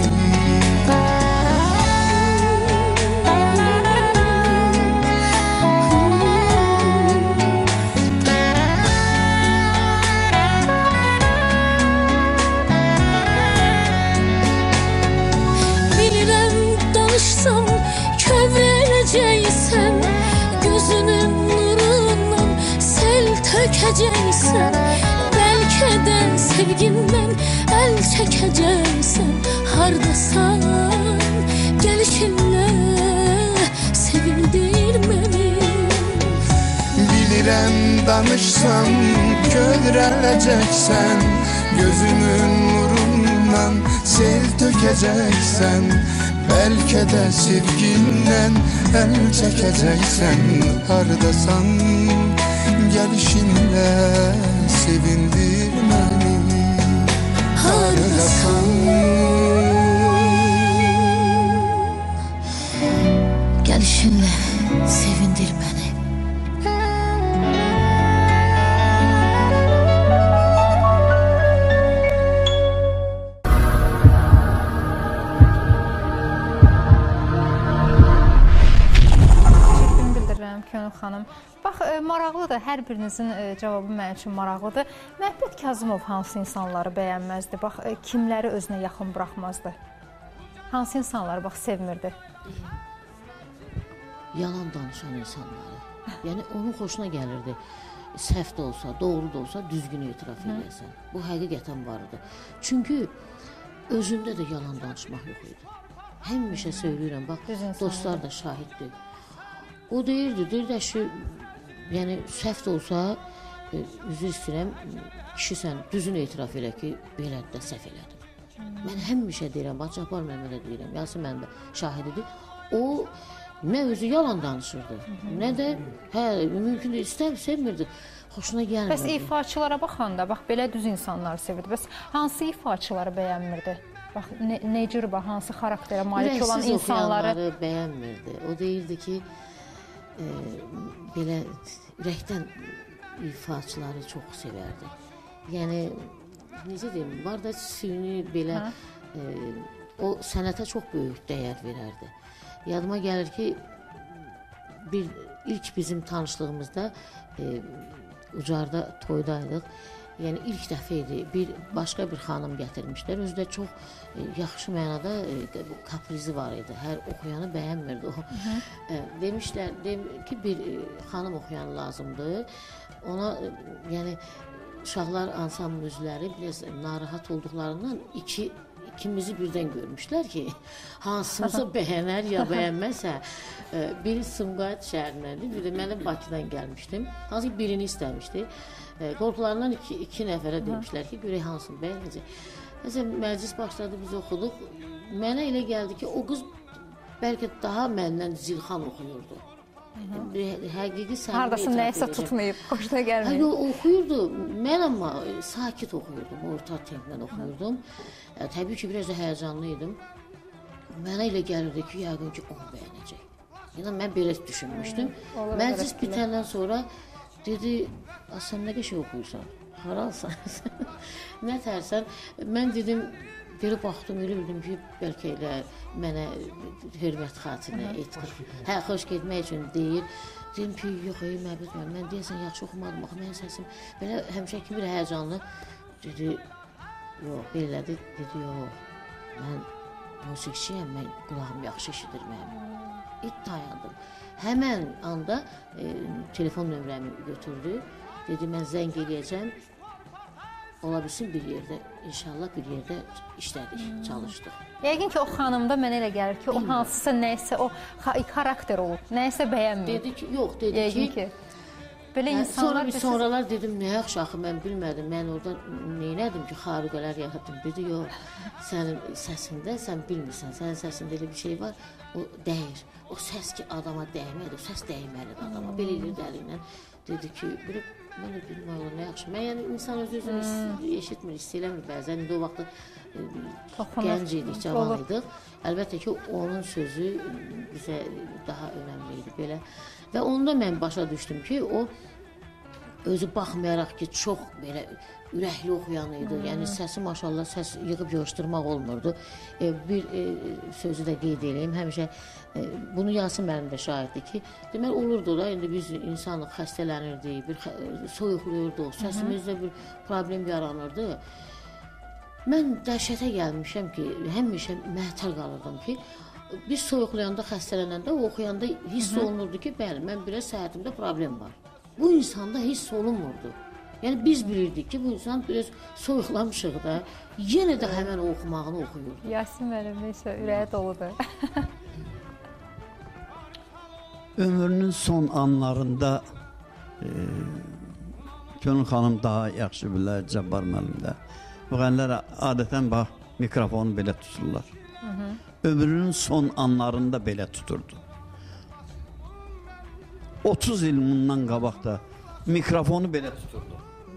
Kövrələcəksən, gözünün nurundan sel tökəcəksən. Bəlkə də sevgindən əl çəkəcəksən. Hardasan, gəlişinlə sevindir məni. Bilirəm danışsam kövrələcəksən, gözünün nurundan sel tökəcəksən. Bəlkə də sevgindən əl çəkəcəksən. Hardasan, gəlişinlə sevindir məni. Hardasan, gəlişinlə sevindir məni. Könül xanım, bax, maraqlıdır, hər birinizin cavabı mənim üçün maraqlıdır. Məhəbbət Kazımov hansı insanları bəyənməzdi, bax, kimləri özünə yaxın buraxmazdı? Hansı insanları, bax, sevmirdi? Yalan danışan insanları. Yəni, onun xoşuna gəlirdi. Səhv də olsa, doğru da olsa, düzgün etiraf edəsən. Bu həqiqətən var idi. Çünki özündə də yalan danışmaq yox idi. Həmişə söyləyirəm, bax, dostlar da şahiddir. O deyirdi, deyirdi ki, yəni səhv də olsa, e, üzr istəyirəm, kişi sən düzünü etiraf elə ki, belədir də səhv elədim. Hmm. Mən həmişə deyirəm, bax, Cabbar müəllimə də deyirəm, Yasin müəllim də şahididir. O, nə özü yalan danışırdı, hmm. nə də, hə, mümkün deyil, istəyib, sevmirdi, xoşuna gəlmirdi. Bəs ifaçılara baxanda, bax, belə düz insanları sevirdi, bəs hansı ifaçıları bəyənmirdi? Bax, ne, ne cür, bax, hansı xarakterə malik olan insanları bəyənmirdi. O deyirdi ki, E, belə ürəkdən ifaçıları çox sevərdi. Yəni, necə deyim, var da süni belə, e, o sənətə çox böyük dəyər verərdi. Yadıma gəlir ki, bir, ilk bizim tanışlığımızda e, Ucarda toydaydıq. Yəni, ilk dəfə idi, bir, başqa bir xanım gətirmişlər. Özü də çox e, yaxşı mənada e, kaprizi var idi. Hər oxuyanı bəyənmirdi o. E, demişlər dem ki, bir e, xanım oxuyan lazımdır. Ona, e, yəni, uşaqlar ansambl üzvləri biraz narahat olduqlarından iki ikimizi birdən görmüşlər ki, hansımıza bəyənər ya bəyənməsə, biri Sumqayıt şəhərinəndir, bir də mən də Bakıdan gəlmişdim. Hansı ki, birini istəmişdi. E, qorxularından iki, iki nəfərə demişlər ki, görək hansını bəyənəcək. Məsələn, məclis başladı, biz oxuduq. Mənə elə gəldi ki, o qız bəlkə daha məndən Zilxan oxuyurdu. Həqiqi səmimi Hardasın nəyəsə tutmayıb, xoşuna gəlməyib. Yox, oxuyurdu. Mən amma sakit oxuyurdum, orta templə oxuyurdum. E, təbii ki, biraz da həyəcanlı idim. Mənə elə gəlirdi ki, yəqin ki, onu bəyənəcək. Yəni, mən belə düşünmüşdüm. Məclis bitəndən sonra dedi, sən nə qəşəng oxuyursan, haralsan, nə tərsən. Mən dedim, belə baxdım, elə bildim ki, bəlkə elə mənə hörmət xatirinə, etiqat, hə, xoş getmək üçün deyir. Dedim ki, yox, ey, Məbət müəllim, mən deyəsən, yaxşı oxumadım, bax, mənim səsim belə həmişəki bir həyəcanlı. Dedi, yox, belədir, dedi, yox, mən musiqiçiyəm, mən qulağım yaxşı eşidir mənim. İt dayandım. Həmən anda e, telefon nömrəmi götürdü. Dedi, mən zəng eləyəcəm. Ola bilsin bir yerdə, inşallah bir yerdə işlədik, çalışdıq. Yəqin ki, o xanımda mənə elə gəlir ki, o hansısa nəysə, o xarakter olub, nəysə bəyənməyib. Dedi ki, yox, dedi Yəqin ki, belə hə, insanlar... Sonra bir sonralar dedim, nə yaxşı axı, mən bilmədim, mən orada neynədim ki, xariqələr yaradım. Dedi, yox, sənin səsində, sən bilmirsən, sənin səsində elə bir şey var, o dəyir. O səs ki, adama dəymədi, o səs dəyməlidir adama. Belə eləyir dəlindən. Dedi ki, belə, mən də bilmək olur, nə yaxşı. Mən yəni, insan öz-özünü eşitmir, hiss eləmir bəzən. İndi o vaxtda gənc idik, cavan idik. Əlbəttə ki, onun sözü bizə daha önəmli idi belə. Və onda mən başa düşdüm ki, o özü baxmayaraq ki, çox belə ürəkli oxuyan idi. Yəni səsi maşallah, səs yığıb yığışdırmaq olmurdu. E, bir e, sözü də qeyd edeyim. Həmişə e, bunu Yasin müəllim də şahiddir ki, demək olurdu da, indi biz insanlıq xəstələnirdik, bir soyuqluyurduq, səsimizdə bir problem yaranırdı. Mən dəhşətə gəlmişəm ki, həmişə məhtəl qalırdım ki, biz soyuqlayanda, xəstələnəndə, oxuyanda hiss olunurdu ki, bəli, mən biraz səhətimdə problem var. Bu insanda hiss olunmurdu. Yəni biz bilirdik ki, bu insan biraz soyuqlamışıq da, yenə də həmən oxumağını oxuyurdu. Yasin müəllim isə ürəyə doludur. Ömrünün son anlarında e, Gönül xanım daha yaxşı bilər, Cəbbar müəllim də. Müğənnilər adətən bax, mikrofonu belə tuturlar. Hı -hı. Ömrünün son anlarında belə tuturdu. otuz il bundan qabaq da mikrofonu belə tuturdu.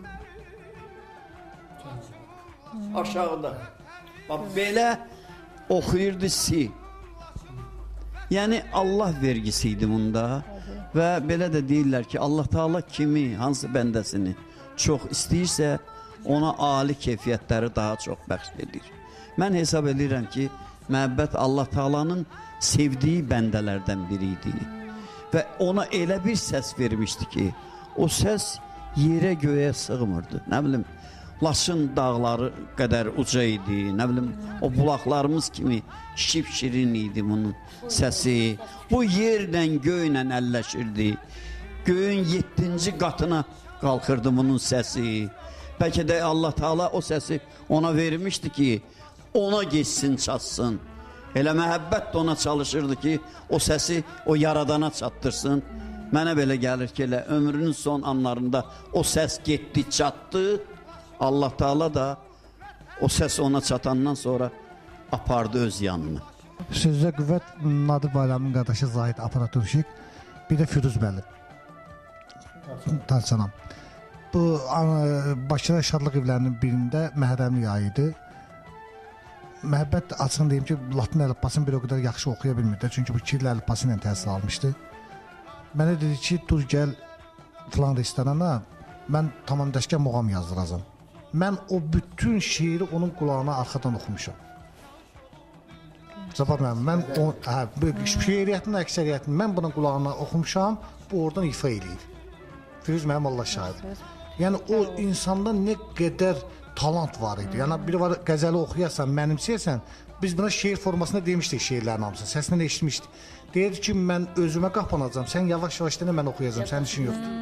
Aşağıda. Bax, belə oxuyurdu si. Yəni Allah vergisi idi bunda. Və belə də deyirlər ki, Allah Taala kimi, hansı bəndəsini çox istəyirsə, ona ali keyfiyyətləri daha çox bəxş edir. Mən hesab edirəm ki, məhəbbət Allah Taalanın sevdiyi bəndələrdən biri idi. Və ona elə bir səs vermişdi ki, o səs yerə göyə sığmırdı. Nə bilim, Laçın dağları qədər uca idi, nə bilim, o bulaqlarımız kimi şip-şirin idi bunun səsi. Bu yerlə göylə əlləşirdi. Göyün yeddinci qatına qalxırdı bunun səsi. Bəlkə də Allah Taala o səsi ona vermişdi ki, ona geçsin, çatsın. Elə məhəbbət də ona çalışırdı ki, o səsi o yaradana çatdırsın. Mənə belə gəlir ki, elə ömrünün son anlarında o səs getdi, çatdı. Allah Taala da o səs ona çatandan sonra apardı öz yanına. Sözdə qüvvət Nadir Bayramın qardaşı Zahid Aparaturşik, bir də Firuz müəllim. Tanışanam. Bu Bakıda şadlıq evlərinin birində məhrəmlik ayı idi. Məhəbbət açığını deyim ki, Latın əlifbasını bir o qədər yaxşı oxuya bilmirdi. Çünki bu Kiril əlifbası ilə təhsil almışdı. Mənə dedi ki, dur gəl filan restorana, mən tamam dəşkən muğam yazdıracam. Mən o bütün şeiri onun qulağına arxadan oxumuşam. Cəbbar müəllim, mən o, hə, şeiriyyətin əksəriyyətini mən bunun qulağına oxumuşam, bu oradan ifa eləyir. Firuz mənim Allah şahid. Yəni o insanda nə qədər talant var idi. Yəni biri var, qəzəli oxuyarsan, mənimsəyərsən, biz buna şeir formasında demişdik şeirlərin hamısını, səsindən eşitmişdik. Deyirdi ki, mən özümə qapanacam, sən yavaş-yavaş denə mən oxuyacam, sənin işin yoxdur.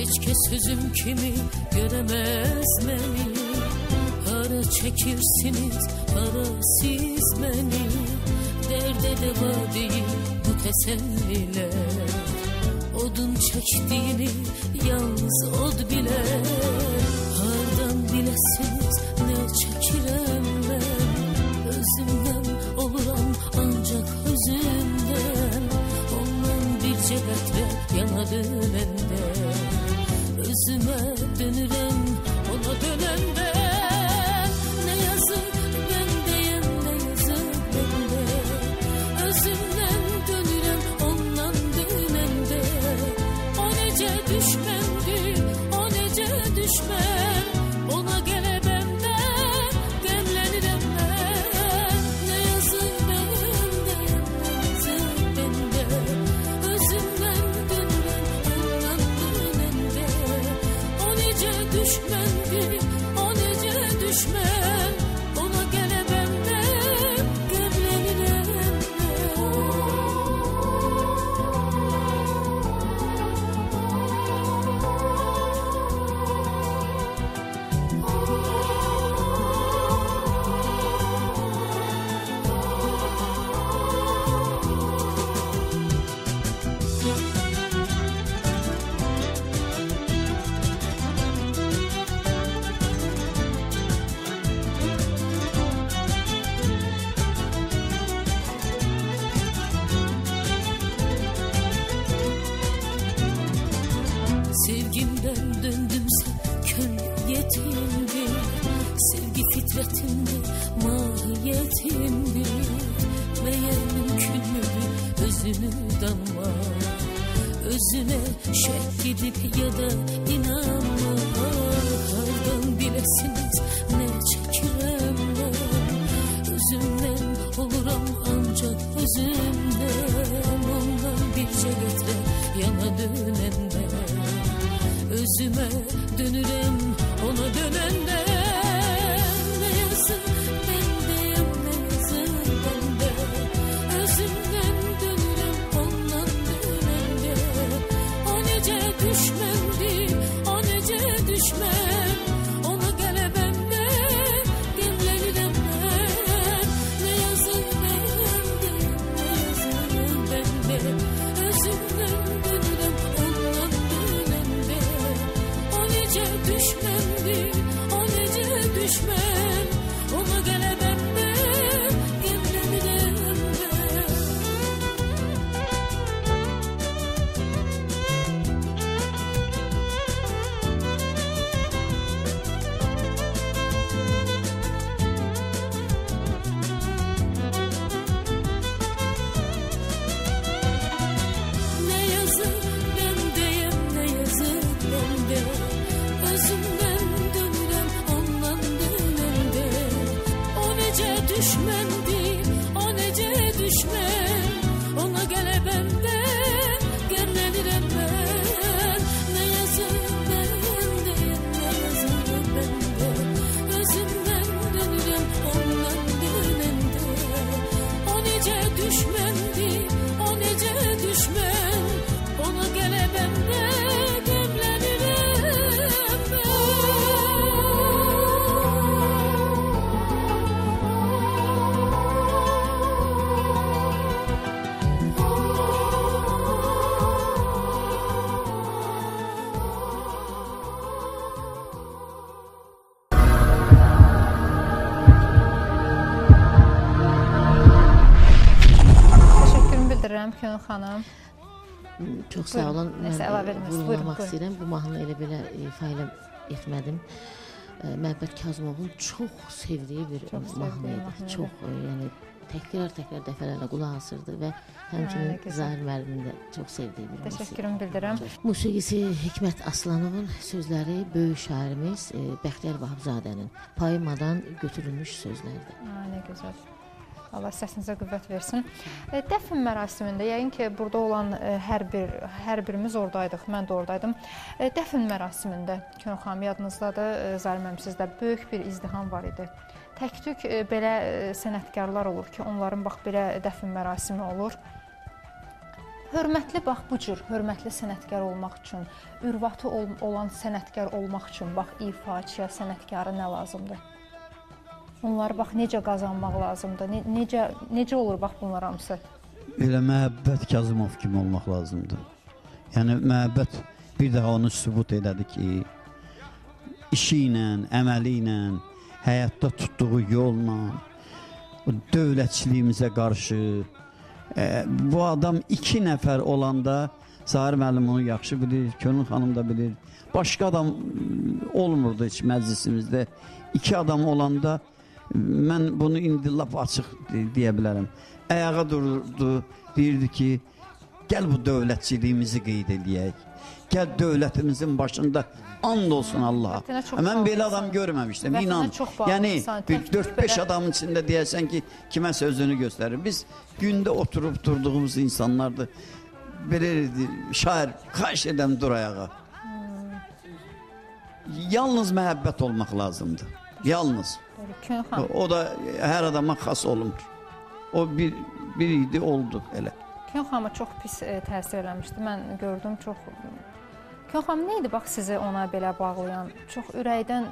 Heç kəs özüm kimi görəməz məni. Hara çəkirsiniz, hara siz məni. Dərdə dəva deyil bu təsəllilər. Odun çəkdiyini yalnız od bilər. Hardan biləsiniz nə çəkirəm mən. Özümdən oluram ancaq özümdən. Ondan bircə qətrə yana dönəndə. Özümə dönürəm ona dönəndə. Nə yazıq bəndəyəm, nə yazıq bəndə. Özümdən dönürəm ondan dönəndə. O necə düşməndir, o necə düşmən. Ona gələ bəndə, qəmlənirəm mən. Nə yazıq bəndəyəm, nə yazıq bəndə. Özümdən dönürəm ondan dönəndə. O necə düşməndir, o necə düşmən. Ona gələ bəndə, qəmlənirəm mən. Sevgimden döndümse kül yetimdir. Sevgi fitretimdir, mahiyetimdir. Meğer mümkün müdür özünü danma. Özüne şek gidip ya da inanma. Hardan bilesiniz ne çekirem ben. Özümden oluram ancak özümden. Ondan bircə qətrə yana dönəndə. Özüme dönürəm ona dönəndə. Ne yazık bəndəyəm, ne yazık bəndə. Özümdən dönürəm ondan dönəndə. O necə düşməndir, o necə düşmən. Ona gələ bəndə, qəmlənirəm mən. Ne yazık bəndəyəm, ne yazık bəndə. Özümdən dönürəm ondan dönəndə. O necə düşməndir, o necə düşmən. Ona gələ bəndə, qəmlənirəm mən. Ne yazık bəndəyəm, ne yazık bəndə. Özümdən dönürəm ondan dönəndə. O necə düşməndir, o necə düşmən. Ona gələ bəndə, qəmlənirəm mən. Ne yazık bəndəyəm, ne yazık bəndə. Özümdən dönürəm ondan dönəndə. O necə düşməndir, o necə düşmən. Ona gələ bəndə, qəmlənirəm mən. Təşəkkürümü bildirirəm Könül xanım. Çox sağ olun. Nəsə əlavə etmək istəyirəm. Buyurun, vurğulamaq buyurun. istəyirəm. Bu mahnını elə belə ifa elə etmədim. E, Məhəbbət Kazımovun çox sevdiyi bir Çox sevdiyi mahnı idi. mahnı idi. Çox e, yəni təkrar-təkrar dəfələrlə qulaq asırdı və Hə, həmçinin gözəl. Zahir müəllimin də çox sevdiyi bir musiqi. Təşəkkürümü bildirirəm. Musiqisi Hikmət Aslanovun, sözləri böyük şairimiz e, Bəxtiyar Vahabzadənin poemadan götürülmüş sözlərdir. Ha, nə gözəl. Allah səsinizə qüvvət versin. E, Dəfn mərasimində yəqin ki, burada olan e, hər bir hər birimiz ordaydıq. Mən də ordaydım. E, Dəfn mərasimində Könül xanım yadınızdadır, e, Zahir müəllim sizdə böyük bir izdiham var idi. Tək-tük e, belə e, sənətkarlar olur ki, onların bax belə dəfn mərasimi olur. Hörmətli bax bu cür hörmətli sənətkar olmaq üçün, ürvatı ol olan sənətkar olmaq üçün bax ifaçıya, sənətkarı nə lazımdır? Onları bax necə qazanmaq lazımdır? Ne necə necə olur bax bunlar hamısı? Elə Məhəbbət Kazımov kimi olmaq lazımdır. Yəni məhəbbət bir daha onu sübut elədi ki, işi ilə, əməli ilə, həyatda tutduğu yolla, dövlətçiliyimizə qarşı, e, bu adam iki nəfər olanda, Zahir müəllim onu yaxşı bilir, Könül xanım da bilir, başqa adam olmurdu heç məclisimizdə. İki adam olanda, mən bunu indi lap açıq deyə bilərəm. Ayağa dururdu, deyirdi ki, gəl bu dövlətçiliyimizi qeyd eləyək. Gəl dövlətimizin başında and olsun Allaha. Mən belə adam görməmişdim, inan. Yəni, dörd beş adamın içində deyəsən ki, kimə sözünü göstərir. Biz gündə oturub durduğumuz insanlardır. Belə şair, xahiş edəm dur ayağa. Yalnız məhəbbət olmaq lazımdır. Yalnız. O da hər adama xas olunur. O bir, bir idi, oldu elə. Kön xanıma çox pis e, təsir eləmişdi. Mən gördüm, çox... Kön xanım neydi bax sizi ona belə bağlayan? Çox ürəkdən,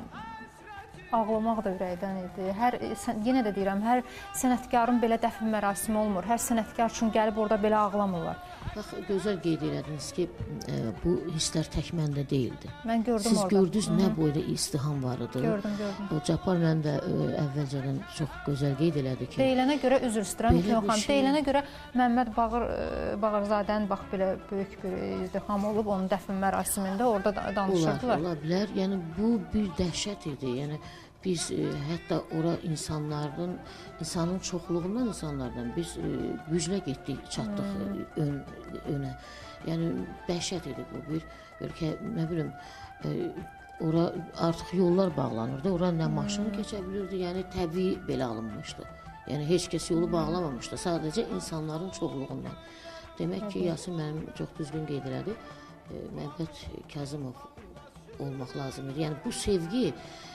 ağlamaq da ürəkdən idi. Hər, yenə də deyirəm, hər sənətkarın belə dəfn mərasimi olmur. Hər sənətkar üçün gəlib orada belə ağlamırlar. Bax, gözəl qeyd elədiniz ki, e, bu hisslər tək məndə deyildi. Mən gördüm Siz orada. Siz gördünüz nə boyda istiham var idi. Gördüm, gördüm. O Cabbar mən də ə, əvvəlcədən çox gözəl qeyd elədi ki... Deyilənə görə, üzr istəyirəm Kön xanım, şey... deyilənə görə Məmməd Bağır, Bağırzadənin bax belə böyük bir izdiham olub, onun dəfn mərasimində orada danışırdılar. Olar, ola bilər. Yəni, bu bir dəhşət idi. Yəni, biz e, hətta ora insanların, insanın çoxluğundan insanlardan biz e, güclə getdik, çatdıq hmm. ön, önə. Yəni, dəhşət idi bu bir. Ölkə, nə bilim, e, ora artıq yollar bağlanırdı, ora nə maşın keçə bilirdi, yəni təbii belə alınmışdı. Yəni, heç kəs yolu bağlamamışdı, sadəcə insanların çoxluğundan. Demək ki, Yasin mənim çox düzgün qeyd elədi, e, Məhəbbət Kazımov olmaq lazımdır. Yəni, bu sevgi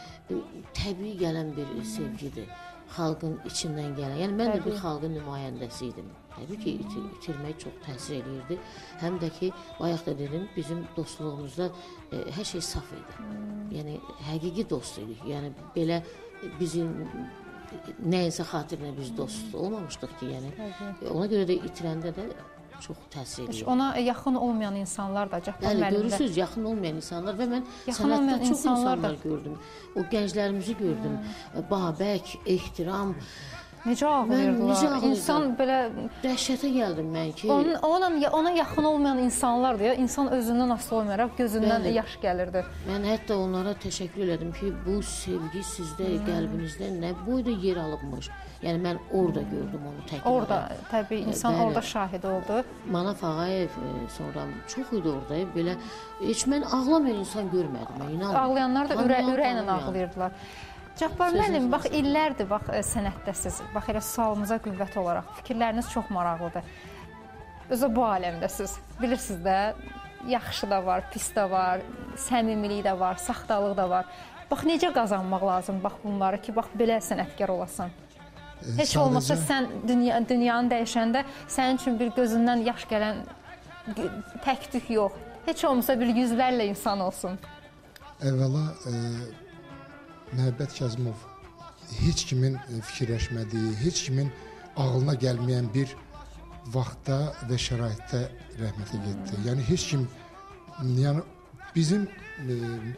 təbii gələn bir sevgidir, xalqın içindən gələn. Yəni, mən də bir xalqın nümayəndəsi idim. Təbii ki, itir, itirmək çox təsir edirdi. Həm də ki, bayaq da dedim, bizim dostluğumuzda e, hər şey saf idi. Hmm. Yəni, həqiqi dost idik. Yəni, belə bizim nəyinsə xatirinə biz dost olmamışdıq ki, yəni. Təbii. Ona görə də itirəndə də çox təsir edir. Ona yaxın olmayan insanlar da Cabbar müəllimdə. Bəli, görürsünüz, yaxın olmayan insanlar və mən sənətdə çox insanlar da gördüm. O gənclərimizi gördüm. Hmm. Babək, ehtiram. Necə ağlayırdılar? İnsan belə... Dəhşətə gəldim mən ki... Onun, ona, ona yaxın olmayan insanlar deyə, insan özündən asılı olmayaraq gözündən Bəli. yaş gəlirdi. Mən hətta onlara təşəkkür elədim ki, bu sevgi sizdə, hmm. qəlbinizdə nə boyda yer alınmış. Yəni, mən orada gördüm onu təkrar. Orada, təbii, insan Bəli. orada şahid oldu. Manaf Ağayev sonra çox idi orada. Belə, heç mən ağlamayan insan görmədim, inanın. Ağlayanlar da ürə, ürəklə ağlayırdılar. Cabbar müəllim, bax, illərdir bax, sənətdəsiz. Bax, elə sualımıza qüvvət olaraq. Fikirləriniz çox maraqlıdır. Özə bu aləmdəsiz. Bilirsiniz də, yaxşı da var, pis də var, səmimilik də var, saxtalıq da var. Bax, necə qazanmaq lazım bax bunları ki, bax, belə sənətkar olasan? Heç Sadəcə... olmasa sən dünya, dünyanı dəyişəndə sənin üçün bir gözündən yaş gələn tək-tük yox. Heç olmasa bir yüzlərlə insan olsun. Əvvəla... E... Məhəbbət Kazımov heç kimin fikirləşmədiyi, heç kimin ağlına gəlməyən bir vaxtda və şəraitdə rəhmətə getdi. Yəni heç kim, yəni bizim e,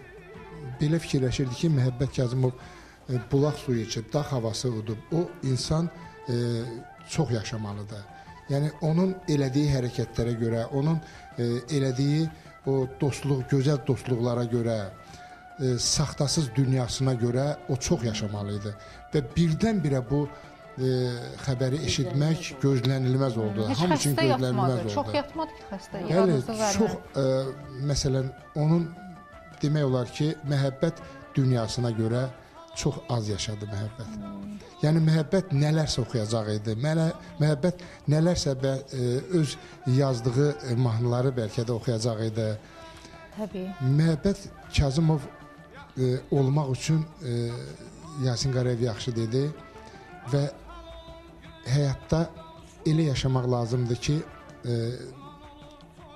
belə fikirləşirdi ki, Məhəbbət Kazımov e, bulaq suyu içib, dağ havası udub, o insan e, çox yaşamalıdır. Yəni onun elədiyi hərəkətlərə görə, onun e, elədiyi o dostluq, gözəl dostluqlara görə, E, saxtasız dünyasına görə o çox yaşamalıydı və birdən-birə bu e, xəbəri eşitmək gözlənilməz oldu. Heç Hamı üçün gözlənilməz oldu. Çox yatmadı ki, xəstə. Bəli, çox, e, məsələn, onun demək olar ki, məhəbbət dünyasına görə çox az yaşadı məhəbbət. Hmm. Yəni, məhəbbət nələrsə oxuyacaq idi, Mələ, məhəbbət nələrsə bə, e, öz yazdığı mahnıları bəlkə də oxuyacaq idi. Təbii. Məhəbbət Kazımov E, olmaq üçün e, Yasin Qarayev yaxşı dedi və həyatda elə yaşamaq lazımdır ki, e,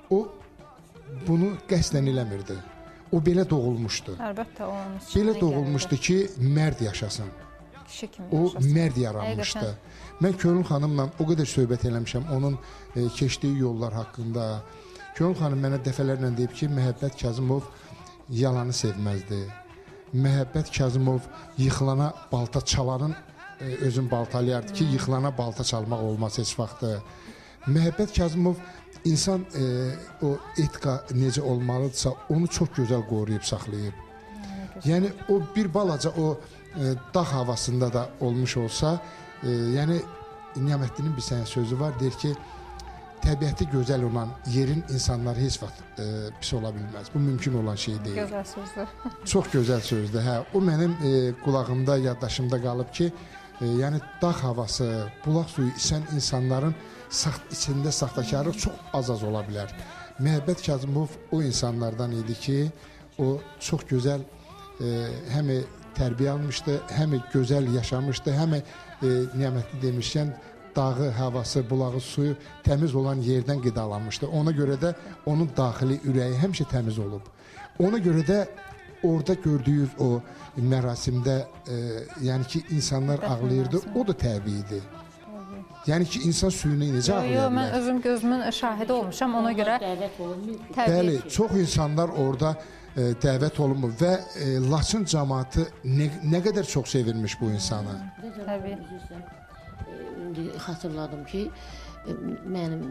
o bunu qəsdən eləmirdi. O belə doğulmuşdu. Əlbəttə onun Belə doğulmuşdu ki, mərd yaşasın. Kişi kimi O yaşasın. mərd yaranmışdı. Mən Könül xanımla o qədər söhbət eləmişəm onun e, keçdiyi yollar haqqında. Könül xanım mənə dəfələrlə deyib ki, Məhəbbət Kazımov yalanı sevməzdi. Məhəbbət Kazımov yıxılana balta çalanın e, özün baltalayardı ki, yıxılana balta çalmaq olmaz heç vaxtı. Məhəbbət Kazımov insan e, o etika necə olmalıdırsa onu çox gözəl qoruyub saxlayıb. Yəni o bir balaca o e, dağ havasında da olmuş olsa, e, yəni Niyaməddinin bir sənə sözü var, deyir ki, təbiəti gözəl olan yerin insanları heç vaxt e, pis ola bilməz. Bu mümkün olan şey deyil. Gözəl sözdür. Çox gözəl sözdür. Hə, o mənim e, qulağımda, yaddaşımda qalıb ki, e, yəni dağ havası, bulaq suyu içən insanların saxt içində saxtakarlıq çox az-az ola bilər. Məhəbbət Kazımov o insanlardan idi ki, o çox gözəl e, həm tərbiyə almışdı, həm gözəl yaşamışdı, həm e, Niyamətli demişkən dağı, havası, bulağı, suyu təmiz olan yerdən qidalanmışdı. Ona görə də onun daxili ürəyi həmişə təmiz olub. Ona görə də orada gördüyünüz o mərasimdə e, yəni ki, insanlar ağlayırdı, o da təbiidir. Yəni ki, insan suyunu necə ağlaya bilər? Yox, mən özüm gözümün şahidi olmuşam, ona görə bəli, çox insanlar orada e, dəvət olunmur və e, Laçın cəmaatı nə, nə qədər çox sevirmiş bu insanı. Təbii. İndi xatırladım ki, mənim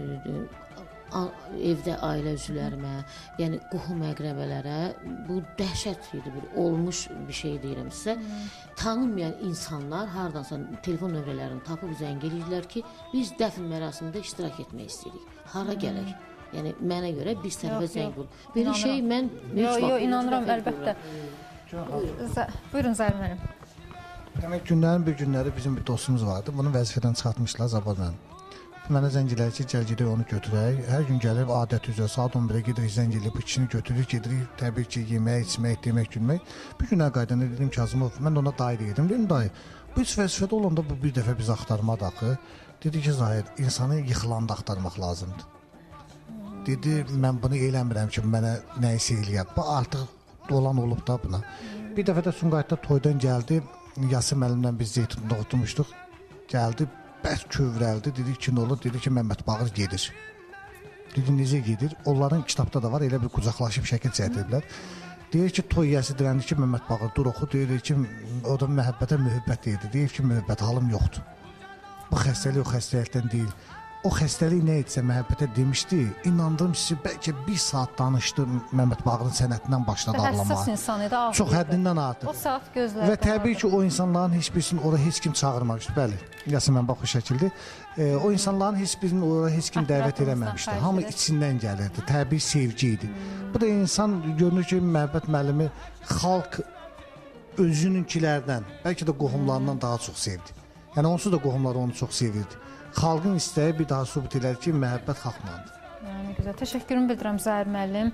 evdə ailə üzvlərimə, yəni qohum əqrəbələrə bu dəhşət idi, bir olmuş bir şey deyirəm sizə. Tanınmayan insanlar hardansa telefon nömrələrini tapıb zəng edirdilər ki, biz dəfn mərasimində iştirak etmək istəyirik. Hara gələk? Yəni mənə görə biz tərəfə zəng vurur. Belə şey mən Yox, yox, inanıram əlbəttə. Buyurun Zahir müəllim. Demək günlərin bir günləri bizim bir dostumuz vardı. Bunu vəzifədən çıxartmışlar Zabaz müəllim. Mənə zəng edir ki, gəl gedək onu götürək. Hər gün gəlib adət üzrə saat on birə gedirik, zəng eləyib, bu kişini götürürük, gedirik, təbii ki, yemək, içmək, demək, gülmək. Bir günə qaydanda dedim Kazımov, mən ona dayı dedim, dedim dayı, bu üç vəzifədə olanda bu bir dəfə biz axtarmadı axı. Dedi ki, Zahir, insanı yıxılanda axtarmaq lazımdır. Dedi, mən bunu eləmirəm ki, mənə nəyisə eləyək. Bu artıq olan olub da buna. Bir dəfə də Sumqayıtda toydan gəldi, Yasin müəllimlə biz Zeytunda oturmuşduq, gəldi, bəs kövrəldi, dedi ki, nə olur? Dedi ki, Məmməd Bağır gedir. Dedi, necə gedir? Onların kitabda da var, elə bir qucaqlaşıb şəkil çəkdiriblər. Deyir ki, toy yəsi dirəndi ki, Məmməd Bağır dur oxu, deyir ki, o da məhəbbətə mühibbət deyirdi. Deyir ki, mühibbət halım yoxdur. Bu xəstəlik o xəstəlikdən deyil. O xəstəlik nə etsə məhəbbətə demişdi. İnandırım sizi, bəlkə bir saat danışdı Məmməd Bağırın sənətindən başladı ağlamağa. Həssas insan idi, ağlayırdı. Çox həddindən artıq. O saat gözlərdə. Və təbii ki, o insanların heç birisini ora heç kim çağırmamışdı. Bəli, Yasin mən bax o şəkildə. E, o insanların heç birini ora heç kim dəvət eləməmişdi. Hamı içindən gəlirdi. Təbii sevgi idi. Bu da insan görünür ki, Məhəbbət müəllimi xalq özününkilərdən, bəlkə də qohumlarından daha çox sevdi. Yəni onsuz da qohumları onu çox sevirdi. Xalqın istəyi bir daha sübut edir ki, məhəbbət xalqlandır. Yəni gözəl. Təşəkkürümü bildirəm Zahir müəllim.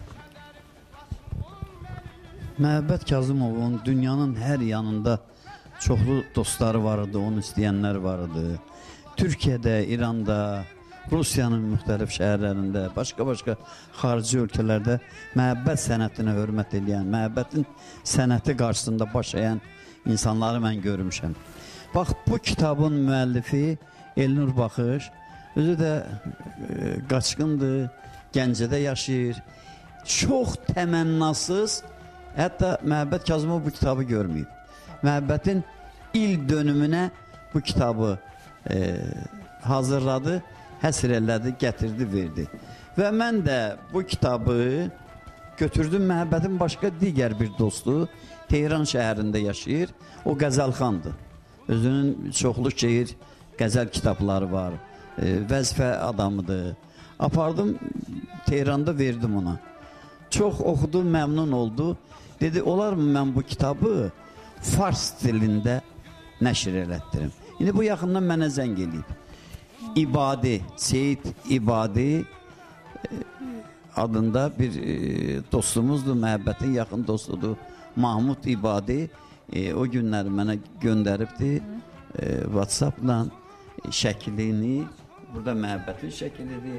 Məhəbbət Kazımovun dünyanın hər yanında çoxlu dostları var idi, onu istəyənlər var idi. Türkiyədə, İranda, Rusiyanın müxtəlif şəhərlərində, başqa-başqa xarici ölkələrdə məhəbbət sənətinə hörmət edən, məhəbbətin sənəti qarşısında baş əyən insanları mən görmüşəm. Bax, bu kitabın müəllifi Elnur Baxış, özü də e, qaçqındır, Gəncədə yaşayır, çox təmənnasız, hətta Məhəbbət Kazımov bu kitabı görməyib. Məhəbbətin il dönümünə bu kitabı e, hazırladı, həsr elədi, gətirdi, verdi. Və mən də bu kitabı götürdüm, Məhəbbətin başqa digər bir dostu, Tehran şəhərində yaşayır, o Qəzəlxandır. Özünün çoxlu şehir, qəzəl kitabları var, e, vəzifə adamıdır. Apardım, Tehranda verdim ona. Çox oxudu, məmnun oldu. Dedi, olar mı mən bu kitabı fars dilində nəşr elətdirim? İndi bu yaxından mənə zəng eləyib. İbadi, Seyid İbadi e, adında bir e, dostumuzdur, Məhəbbətin yaxın dostudur. Mahmud İbadi e, o günləri mənə göndəribdi e, WhatsApp-la şəklini, burada Məhəbbətin şəklidir,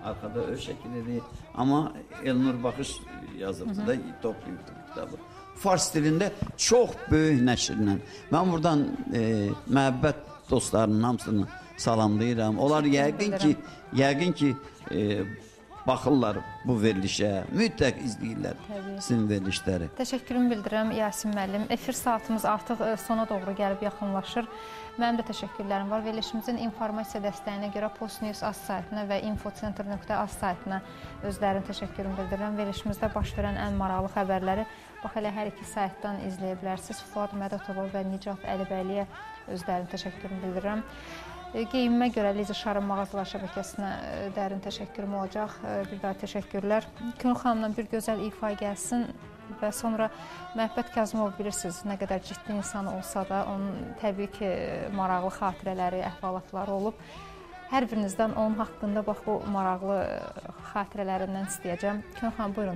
Arkada o şekilde ama Elnur Bakış yazıbdı da toplayıbdı bu kitabı. Fars dilində çox böyük nəşrlə. Mən buradan e, məhəbbət dostlarının hamısını salamlayıram. Onlar yəqin ki, yəqin ki e, baxırlar bu verilişə, mütləq izləyirlər sizin verilişləri. Təşəkkürümü bildirirəm Yasin müəllim. Efir saatımız artıq sona doğru gəlib yaxınlaşır. Mənim də təşəkkürlərim var. Verilişimizin informasiya dəstəyinə görə Postnews az saytına və infocenter nöqtə az saytına özlərinin təşəkkürümü bildirirəm. Verilişimizdə baş verən ən maraqlı xəbərləri bax elə hər iki saytdan izləyə bilərsiniz. Fuad Mədətova və Nicat Əlibəyliyə özlərinin təşəkkürümü bildirirəm. Geyimimə görə Liza Şarın mağazalar şəbəkəsinə dərin təşəkkürüm olacaq. Bir daha təşəkkürlər. Künül xanımdan bir gözəl ifa gəlsin və sonra Məhəbbət Kazımov bilirsiniz, nə qədər ciddi insan olsa da onun təbii ki, maraqlı xatirələri, əhvalatları olub. Hər birinizdən onun haqqında bax bu maraqlı xatirələrindən istəyəcəm. Künül xanım, buyurun.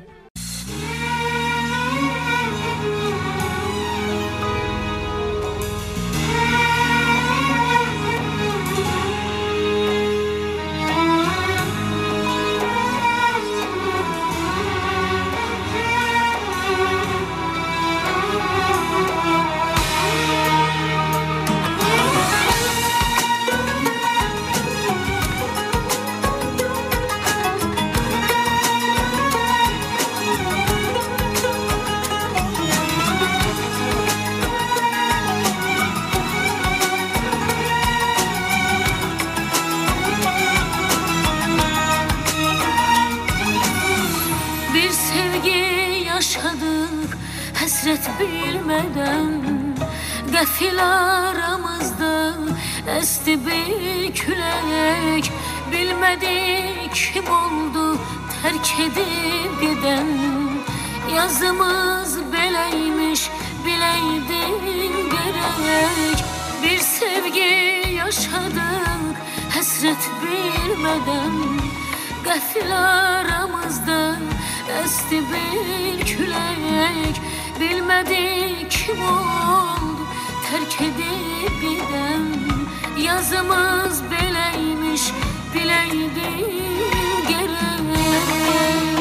Həsrət bilmədən qəfil aramızda əsti bir külək, bilmədik kim oldu tərk edib gedən. Yazımız beləymiş, biləydin gərək. Bir sevgi yaşadık həsrət bilmədən qəfil aramızda əsti bir külək, bilmədik kim oldu tərk edib gedən. Yazımız beləymiş, biləydin gərək.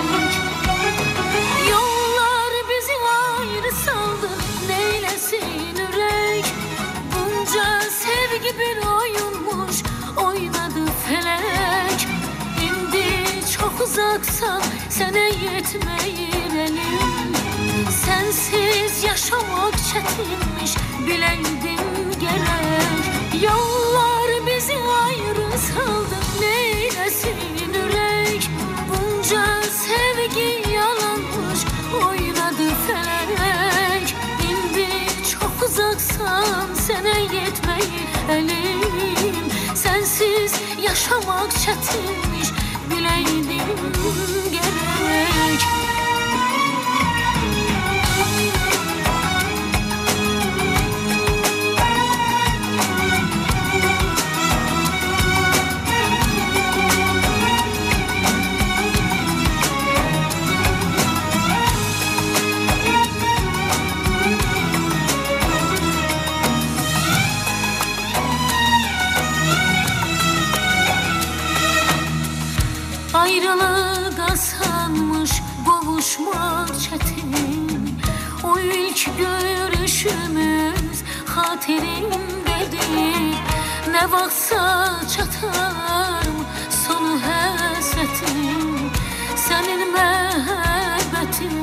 Yollar bizi ayrı saldı, neyləsin ürək. Bunca sevgi bir oyunmuş, oynadı felək. İndi çox uzaqsan, sənə yetməyir əlim. Sensiz yaşamak çətinmiş, biləydin gərək. Yollar bizi ayrı saldı, neyləsin ürək. Bunca sevgi yalanmış, oynadı felək. İndi çox uzaqsan, sənə yetməyir əlim. Sensiz yaşamak çətinmiş, biləydin gərək. Ayrılık asanmış, qovuşmaq çətin. O ilk görüşümüz xatirimdədir. Nə vaxtsa çatarım sonu həsrətim. Sənin məhəbbətin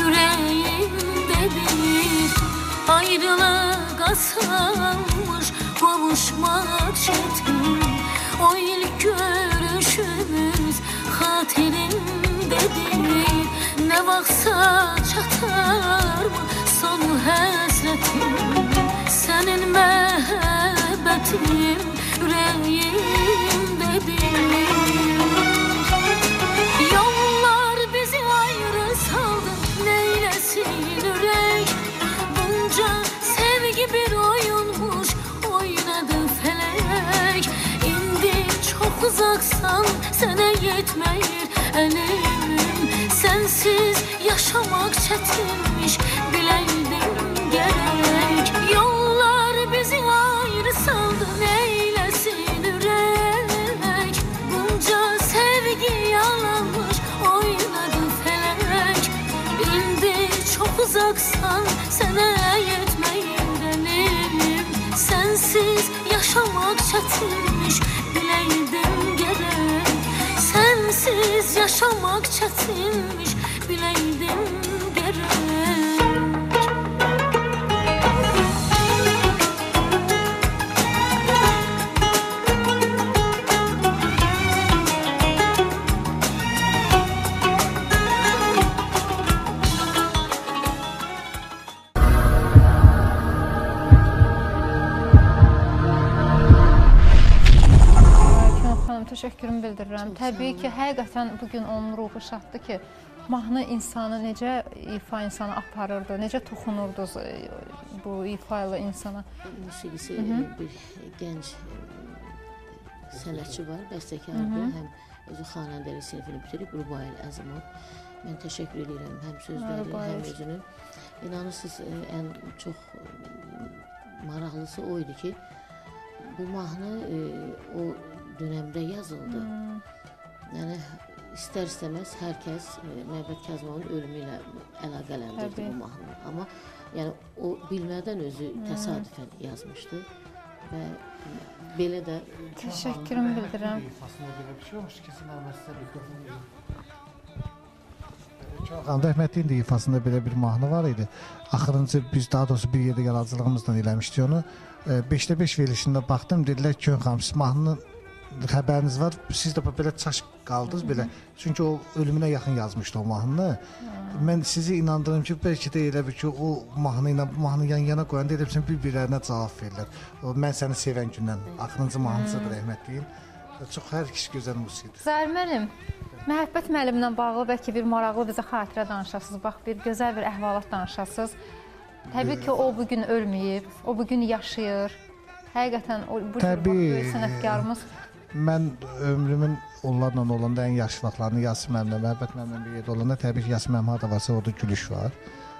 ürəyimdədir. Ayrılık asanmış, qovuşmaq çətin. O ilk görüşümüz xatirimdədir. Nə vaxtsa çatarmı sonu həsrətim. Sənin məhəbbətin ürəyimdədir. Yollar bizi ayrı saldı, neyləsin ürək. Bunca sevgi bir oyunmuş, oynadı felək. İndi çox uzaqsan, sənə yetməyir əlim. Sensiz yaşamak çətinmiş, biləydin gərək. Yollar bizi ayrı saldı, neyləsin ürək. Bunca sevgi Çok uzaksan sənə yetməyimdənim. Sensiz yaşamak çətinmiş, biləydim gərək. Sensiz yaşamak çətinmiş, biləydim gərək. Təşəkkürümü bildirirəm. Təbii ki, həqiqətən bugün onun ruhu şaddır ki, mahnı insanı necə ifa insanı aparırdı, necə toxunurdunuz bu ifa ilə insana? Musiqisi bir gənc sənətçi var, bəstəkardır. Həm özü xanəndəlik sinifini bitirib, Rubayel Əzimov. Mən təşəkkür edirəm həm sözləri, həm özünü. İnanırsınız, ən çox maraqlısı o idi ki, bu mahnı o dönemde yazıldı. Hmm. Yani ister istemez herkes e, Məhəbbət Kazımovun ölümüyle əlaqələndirdi bu mahnını. Ama yani o bilmeden özü hmm. təsadüfen yazmıştı ve belə də təşəkkürümü bildirirəm. İfasında belə bir şey olmuş ki, sizin əməsində mikrofonu Çox rəhmətliyin də ifasında belə bir mahnı var idi. Axırıncı biz daha doğrusu bir yerdə yaradıcılığımızdan eləmişdik onu. beşdə beş verilişində baxdım, dedilər ki, xanım, siz mahnının xəbəriniz var, siz də belə çaş qaldınız belə. Çünki o ölümünə yaxın yazmışdı o mahnını. Mən sizi inandırım ki, bəlkə də elə bir ki, o mahnı ilə bu mahnı yan-yana qoyanda elə bilsən bir-birlərinə cavab verirlər. O mən səni sevən gündən axırıncı mahnısıdır rəhmətliyin. Çox hər ikisi gözəl musiqidir. Zahir müəllim, Məhəbbət müəllimlə bağlı bəlkə bir maraqlı bizə xatirə danışasınız. Bax, bir gözəl bir əhvalat danışasınız. Təbii ki, o bugün ölməyib, o bugün yaşayır. Həqiqətən o bu cür sənətkarımız. Mən ömrümün onlarla olanda ən yaxşı vaxtlarını Yasin müəllimlə, Məhəbbət müəllimlə bir yerdə olanda təbii ki, Yasin müəllim harda varsa orada gülüş var.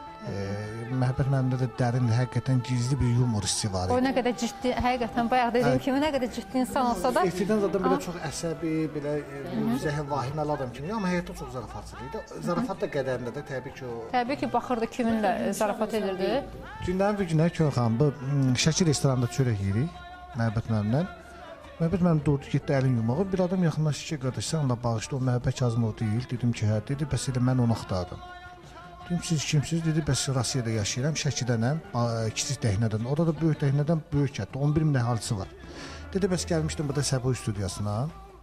Məhəbbət müəllimdə də dərin, həqiqətən gizli bir yumor hissi var idi. O nə qədər ciddi, həqiqətən bayaq dediyim kimi nə qədər ciddi insan olsa da. Efirdən zaten belə çox əsəbi, belə zəhə vahiməli adam kimi, amma həyatda çox zarafatçıl idi. Zarafat da qədərində də təbii ki o... Təbii ki, baxırdı kiminlə zarafat edirdi. Gündən bir günə Kön xanım, bu Şəki restoranda çörək yeyirik Məhəbbət müəllimlə. Məhəbbət müəllim durdu, getdi əlin yumağı. Bir adam yaxınlaşdı ki, qardaş, sən onunla bağışdı, o Məhəbbət Kazımov deyil. Dedim ki, hə, dedi, bəs elə mən onu axtardım. Dedim, siz kimsiniz? Dedi, bəs Rusiyada yaşayıram, Şəkidənəm, kiçik dəhnədən. Orada da böyük dəhnədən böyük kətdə, on bir min əhalisi var. Dedi, bəs gəlmişdim burada Səboy studiyasına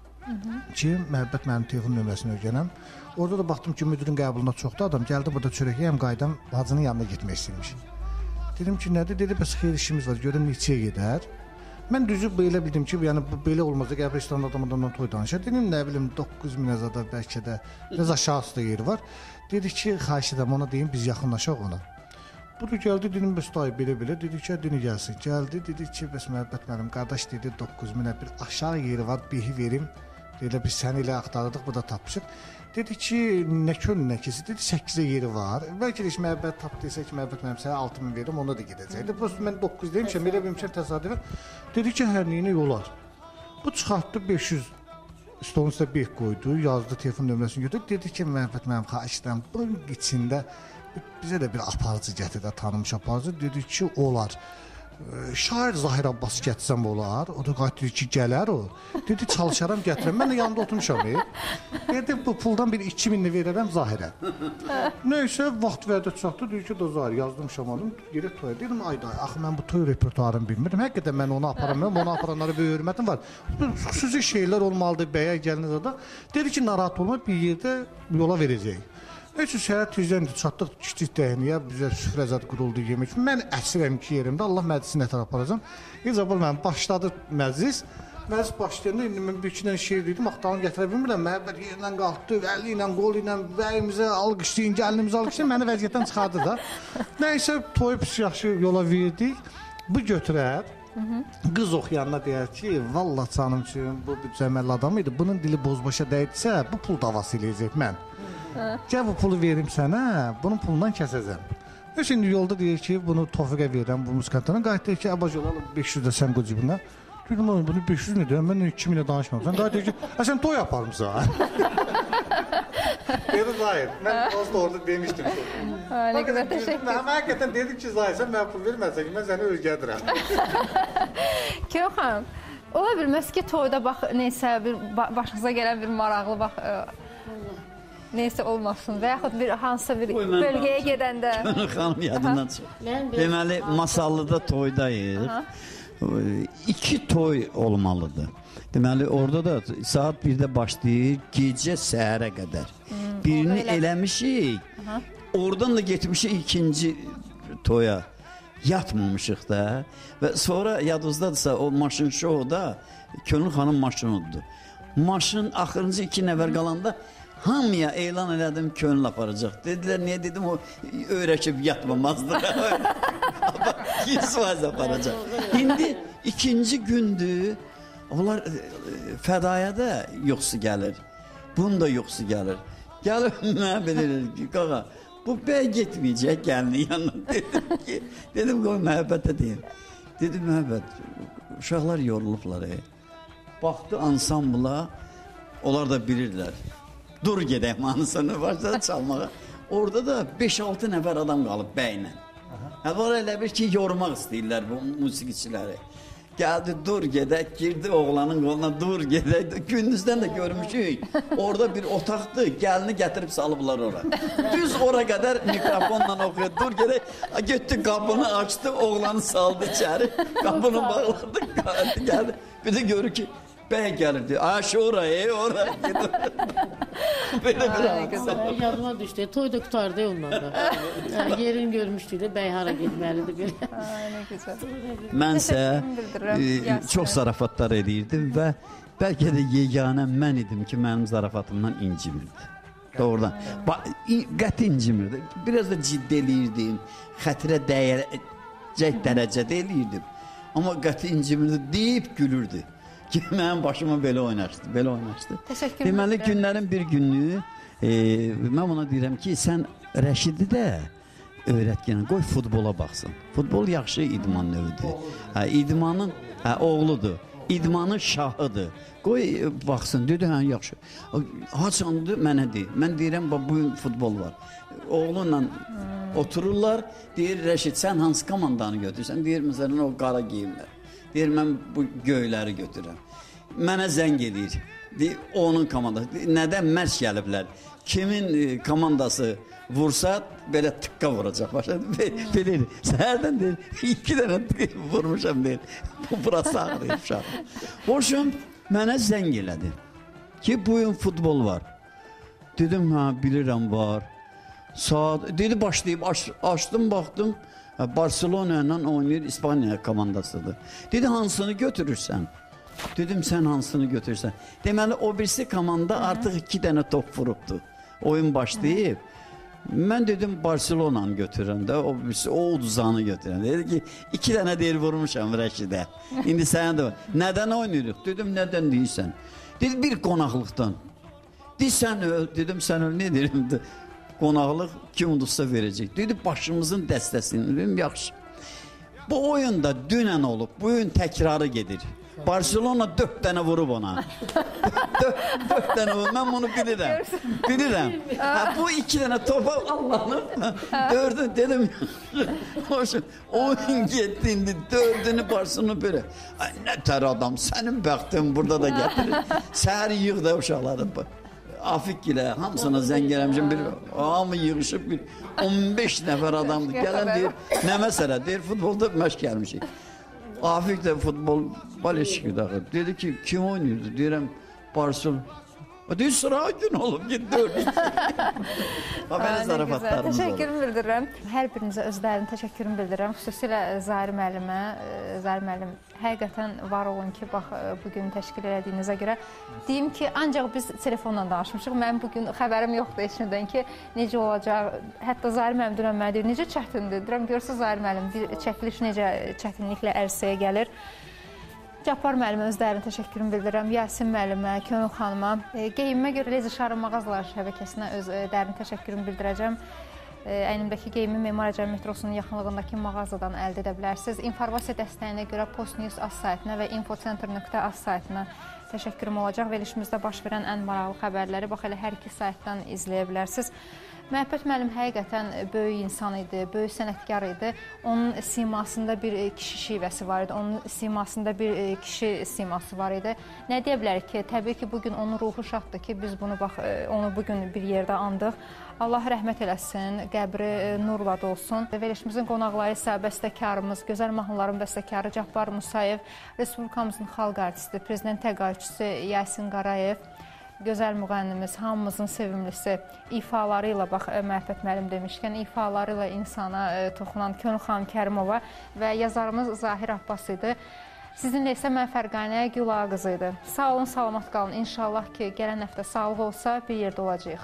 ki, Məhəbbət mənim telefon nömrəsini öyrənəm. Orada da baxdım ki, müdürün qəbulunda çoxdur adam, gəldi burada çörək yeyəm, qaydam hacının yanına getmək istəyirmiş. Dedim ki, nədir? Dedi, bəs xeyir işimiz var, görəm neçəyə gedər. Mən düzü belə bildim ki, yəni belə olmazdı, gəlib restoranda adamdan toy danışır. Dedim, nə bilim, doqquz min əzada bəlkə də, biraz aşağısı da yeri var. Dedi ki, xahiş edəm, ona deyim, biz yaxınlaşaq ona. Budur, gəldi, dedim, bəs dayı belə-belə, dedi ki, dini gəlsin. Gəldi, dedi ki, bəs Məhəbbət müəllim, qardaş dedi, doqquz minə bir aşağı yeri var, bihi verim. Dedi, biz səni ilə axtarırdıq, burada tapmışıq. Dedi ki, nə kön, nə kesi, dedi, səkkizə yeri var. Bəlkə də Məhəbbət tap desə ki, Məhəbbət müəllim sənə altı min verim, ona da gedəcəkdir. Mən doqquz demişəm, elə bilmişəm təsadüfən. Dedi ki, hərliyinə yolar. Bu çıxartdı beş yüz. Stolun üstə bek qoydu, yazdı, telefon nömrəsini götürdü. Dedi ki, Məhəbbət mənim xahiş edirəm, bunun içində bizə də bir aparıcı gətirdi, tanımış aparıcı. Dedi ki, olar. Şair Zahir Abbas gətirsəm olar. O da qayıtdı ki, gələr o. Dedi, çalışaram, gətirəm. Mən də yanında oturmuşam. Dedi, bu puldan bir iki minini verərəm Zahirə. Neysə, vaxt vədə çatdı. Dedi ki, da Zahir, yazdım şamanım, gerək toya. Dedim, ay day, axı mən bu toy repertuarını bilmirəm. Həqiqətən mən onu aparamıyorum, onu aparanlara bir hörmətim var. Xüsusi şeylər olmalıdır, bəyə gəliniz da. Dedi ki, narahat olma, bir yerdə yola verəcək. Heç o səhər tüzdən çatdıq kiçik dəhniyə, bizə süfrəzad quruldu yemək. Mən əsirəm ki, yerimdə, Allah məclisi nətər aparacam. İcabal mənim başladı məclis. Məclis başlayanda indi mən bir iki dənə şeir dedim, axtarını gətirə bilmirəm. Məhəbbət yerindən qalxdı, əli ilə, qol ilə, bəyimizə alqışlayın, gəlinimizə alqışlayın, məni vəziyyətdən çıxardı da. Nəysə, toyu pis yaxşı yola verdik. Bu götürər, qız oxuyanına deyər ki, vallah canım üçün, bu bir cəməlli adam idi, bunun dili bozbaşa dəydisə, bu pul davası eləyəcək mən. Gəl bu pulu verim sənə, bunun pulundan kəsəcəm. Şimdi yolda deyir ki, bunu Tofiqə verirəm, bu muskantana. Qayıt deyir ki, abac olalım beş yüz də sən qoy cibinə. Dedim, bunu beş yüz nə deyirəm, mən iki minə danışmam. Sən qayıt deyir ki, sən toy yaparmısan. Dedi Zahir, mən dost orada demişdim. Ne kadar teşekkür. Mən həqiqətən dedim ki, Zahir, sən mənə pul verməsən ki, mən səni özgədirəm. Kiro xanım, ola bilməz ki, toyda bax, neysə, bir başınıza gələn bir maraqlı, bax, neysə olmasın və yaxud bir hansısa bir bölgəyə gedəndə. Könül xanım yadından çıx. Deməli, Masallıda toydayıq. İki toy olmalıdır. Deməli, orada da saat birdə başlayır, gecə səhərə qədər. Birini eləmişik, oradan da getmişik ikinci toya. Yatmamışıq da və sonra yadınızdadırsa o maşın şouda Könül xanım maşınudur. Maşın axırıncı iki nəfər qalanda hamıya elan elədim Könül aparacaq. Dedilər, niyə dedim, o öyrəşib yatmamazdır. yüz faiz aparacaq. İndi ikinci gündür, onlar fədaya da yoxsu gəlir. Bunun da yoxsu gəlir. Gəlir, mənə bilirik ki, qaqa, bu bəy getməyəcək gəlinin yanına. Dedim ki, dedim qoy məhəbbətə deyim. Dedim məhəbbət, uşaqlar yorulublar. E. Baxdı ansambla, onlar da bilirlər. Dur gedək mahnısını başladı çalmağa. Orada da beş altı nəfər adam qalıb bəylə. Var elə bir ki, yormaq istəyirlər bu musiqiçiləri. Gəldi, dur gedək, girdi oğlanın qoluna, dur gedək. Gündüzdən də görmüşük. Orada bir otaqdır, gəlini gətirib salıblar ora. Düz ora qədər mikrofonla oxuyor, dur gedək. Getdi, qapını açdı, oğlanı saldı içəri. Qapını bağladı, gəldi. Bir də görür ki, bəy gəlirdi. Aş ora, ey ora. Belə bir hadise. Yadıma düşdü, toyda qutardı ondan da. Yerini görmüşdü də, bəy hara getməlidir belə. Ne güzel. Mənsə e, çox zarafatlar edirdim və bəlkə də yeganə mən idim ki, mənim zarafatımdan incimirdi. Doğrudan. Qət incimirdi. Biraz da ciddi eləyirdim. Xətirə dəyəcək dərəcədə eləyirdim. Amma qət incimirdi, deyib gülürdü. Ki, mənim başıma belə oynaşdı, belə oynaşdı. Təşəkkür Deməli, günlərin bir günlüyü, e, mən ona deyirəm ki, sən Rəşidi də öyrətgənə, qoy futbola baxsın. Futbol yaxşı idman növüdür. Hə, idmanın hə, oğludur, idmanın şahıdır. Qoy e, baxsın, dedi, hə, yaxşı. Haçandı, mənə deyir. Mən deyirəm, bugün futbol var. Oğlunla hmm. otururlar, deyir, Rəşid, sən hansı komandanı götürsən? Deyir, məsələn, o qara geyimlər. Deyir, mən bu göyləri götürürəm. Mənə zəng edir. Deyir, onun komandası. Deyir, nədən mərc gəliblər? Kimin e, komandası vursa, belə tıqqa vuracaq. Başa, bilir. Səhərdən deyir, iki dənə vurmuşam deyir. Burası ağrıyıb uşaq. Hoşum, mənə zəng elədi. Ki, bugün futbol var. Dedim, hə, bilirəm, var. Saat, dedi, başlayıb, aç, açdım, baxdım. Barcelona ilə oynayır, İspanya komandasıdır. Dedi, hansını götürürsən? Dedim, sən hansını götürürsən? Deməli, o birisi komanda artıq iki dənə top vurubdur. Oyun başlayıb. Mən dedim, Barcelona'nı götürürəm də, o birisi, o uduzanı götürürəm. Dedi ki, iki dənə deyir vurmuşam Rəşidə. İndi sənə də var. Nədən oynayırıq? Dedim, nədən deyirsən? Dedi, bir qonaqlıqdan. Dedi, sən öl. Dedim, sən öl, ne deyirəm? Qonaqlıq kim udursa verəcək. Dedi, başımızın dəstəsini. Dedim, yaxşı. Bu oyun da dünən olub, bu oyun təkrarı gedir. Barcelona dörd dənə vurub ona. Dörd dənə vurub, mən bunu bilirəm. Bilirəm. Ha, bu iki dənə topa Allah'ım. Dördün dedim. Hoşum, oyun getdi indi, dördünü Barcelona böyle. Ay, nə tər adam, sənin bəxtin burada da gətirir. Səhər yığ da uşaqları. Afik ilə hamısına zəng eləmişim, bir hamı yığışıb bir on beş nəfər adamdır. Gələn deyir, nə məsələ? Deyir, futbolda məşq gəlmişik. Afik də futbol baleşik daxil. Dedi ki, kim oynayırdı? Deyirəm, Barcelona. Deyir, sıra gün olub, git dördü. Belə zarafatlarımız olur. Təşəkkürümü bildirirəm. Hər birinizə özlərinin təşəkkürümü bildirirəm. Xüsusilə Zahir müəllimə. Zahir müəllim, həqiqətən var olun ki, bax, bugün təşkil elədiyinizə görə. Deyim ki, ancaq biz telefonla danışmışıq. Mənim bugün xəbərim yoxdur eşindən ki, necə olacaq. Hətta Zahir müəllim dünən mənə deyir, necə çətindir. Deyirəm, görürsünüz Zahir müəllim, bir çəkiliş necə çətinliklə ərsəyə gəlir. Cabbar müəllimə özlərinin təşəkkürümü bildirirəm. Yasin müəllimə, Könül xanıma. E, geyimimə görə Lezi Şarın mağazaları şəbəkəsinə öz e, dərin təşəkkürümü bildirəcəm. E, əynimdəki geyimi Memarica metrosunun yaxınlığındakı mağazadan əldə edə bilərsiniz. İnformasiya dəstəyinə görə Postnews az saytına və infocenter nöqtə az saytına təşəkkürüm olacaq. Verilişimizdə baş verən ən maraqlı xəbərləri bax elə hər iki saytdan izləyə bilərsiniz. Məhəbbət müəllim həqiqətən böyük insan idi, böyük sənətkar idi. Onun simasında bir kişi şivəsi var idi, onun simasında bir kişi siması var idi. Nə deyə bilərik ki, təbii ki, bugün onun ruhu şaddır ki, biz bunu bax, onu bugün bir yerdə andıq. Allah rəhmət eləsin, qəbri nurla dolsun. Verilişimizin qonaqları isə bəstəkarımız, gözəl mahnıların bəstəkarı Cabbar Musayev, Respublikamızın xalq artisti, prezident təqaüdçüsü Yasin Qarayev, gözəl müğənnimiz, hamımızın sevimlisi ifaları ilə, bax, Məhəbbət müəllim demişkən, ifaları ilə insana toxunan Könül xanım Kərimova və yazarımız Zahir Abbas idi. Sizinlə isə mən Fərqanə Gülağa qızı idi. Sağ olun, salamat qalın. İnşallah ki, gələn həftə sağlıq olsa bir yerdə olacağıq.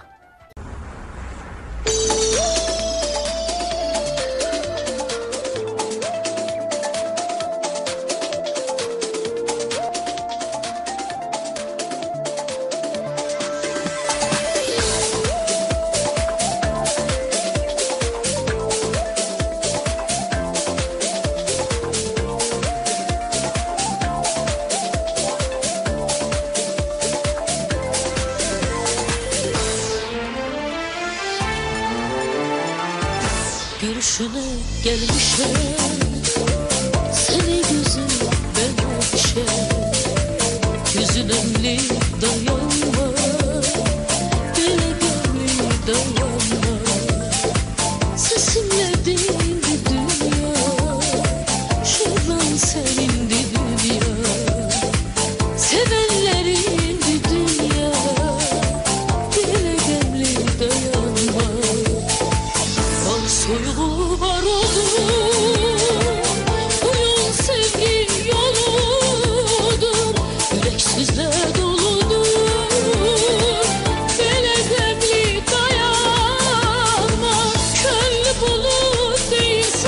Görüşüne gelmişim, seni gözümden öpüşem, gözün önüne dayanma, böyle gönlüm dayanma, sesimle dindi dünya, şuradan senindi dünya, sevenlerindi dünya, böyle gönlüm dayanma. Soyulu var olur, oyun sevgi yoludur, yüreksizle doludur, böyle demli dayanma, köllü bulut değilsen,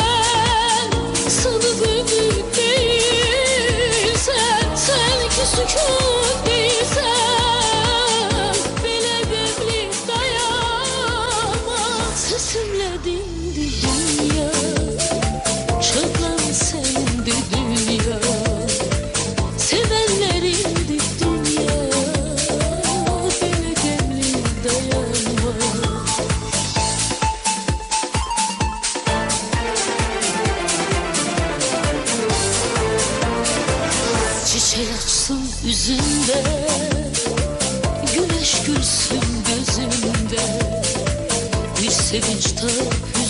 sanık ümit değilsen, sen ki sükut değilsen, böyle demli dayanma, sesimle dindi dünya, şadlan sendi dünya, sevenlerindi dünya, böyle demli dayanma. Çiçek açsın yüzünde, güneş gülsün gözünde, bir sevinç tabi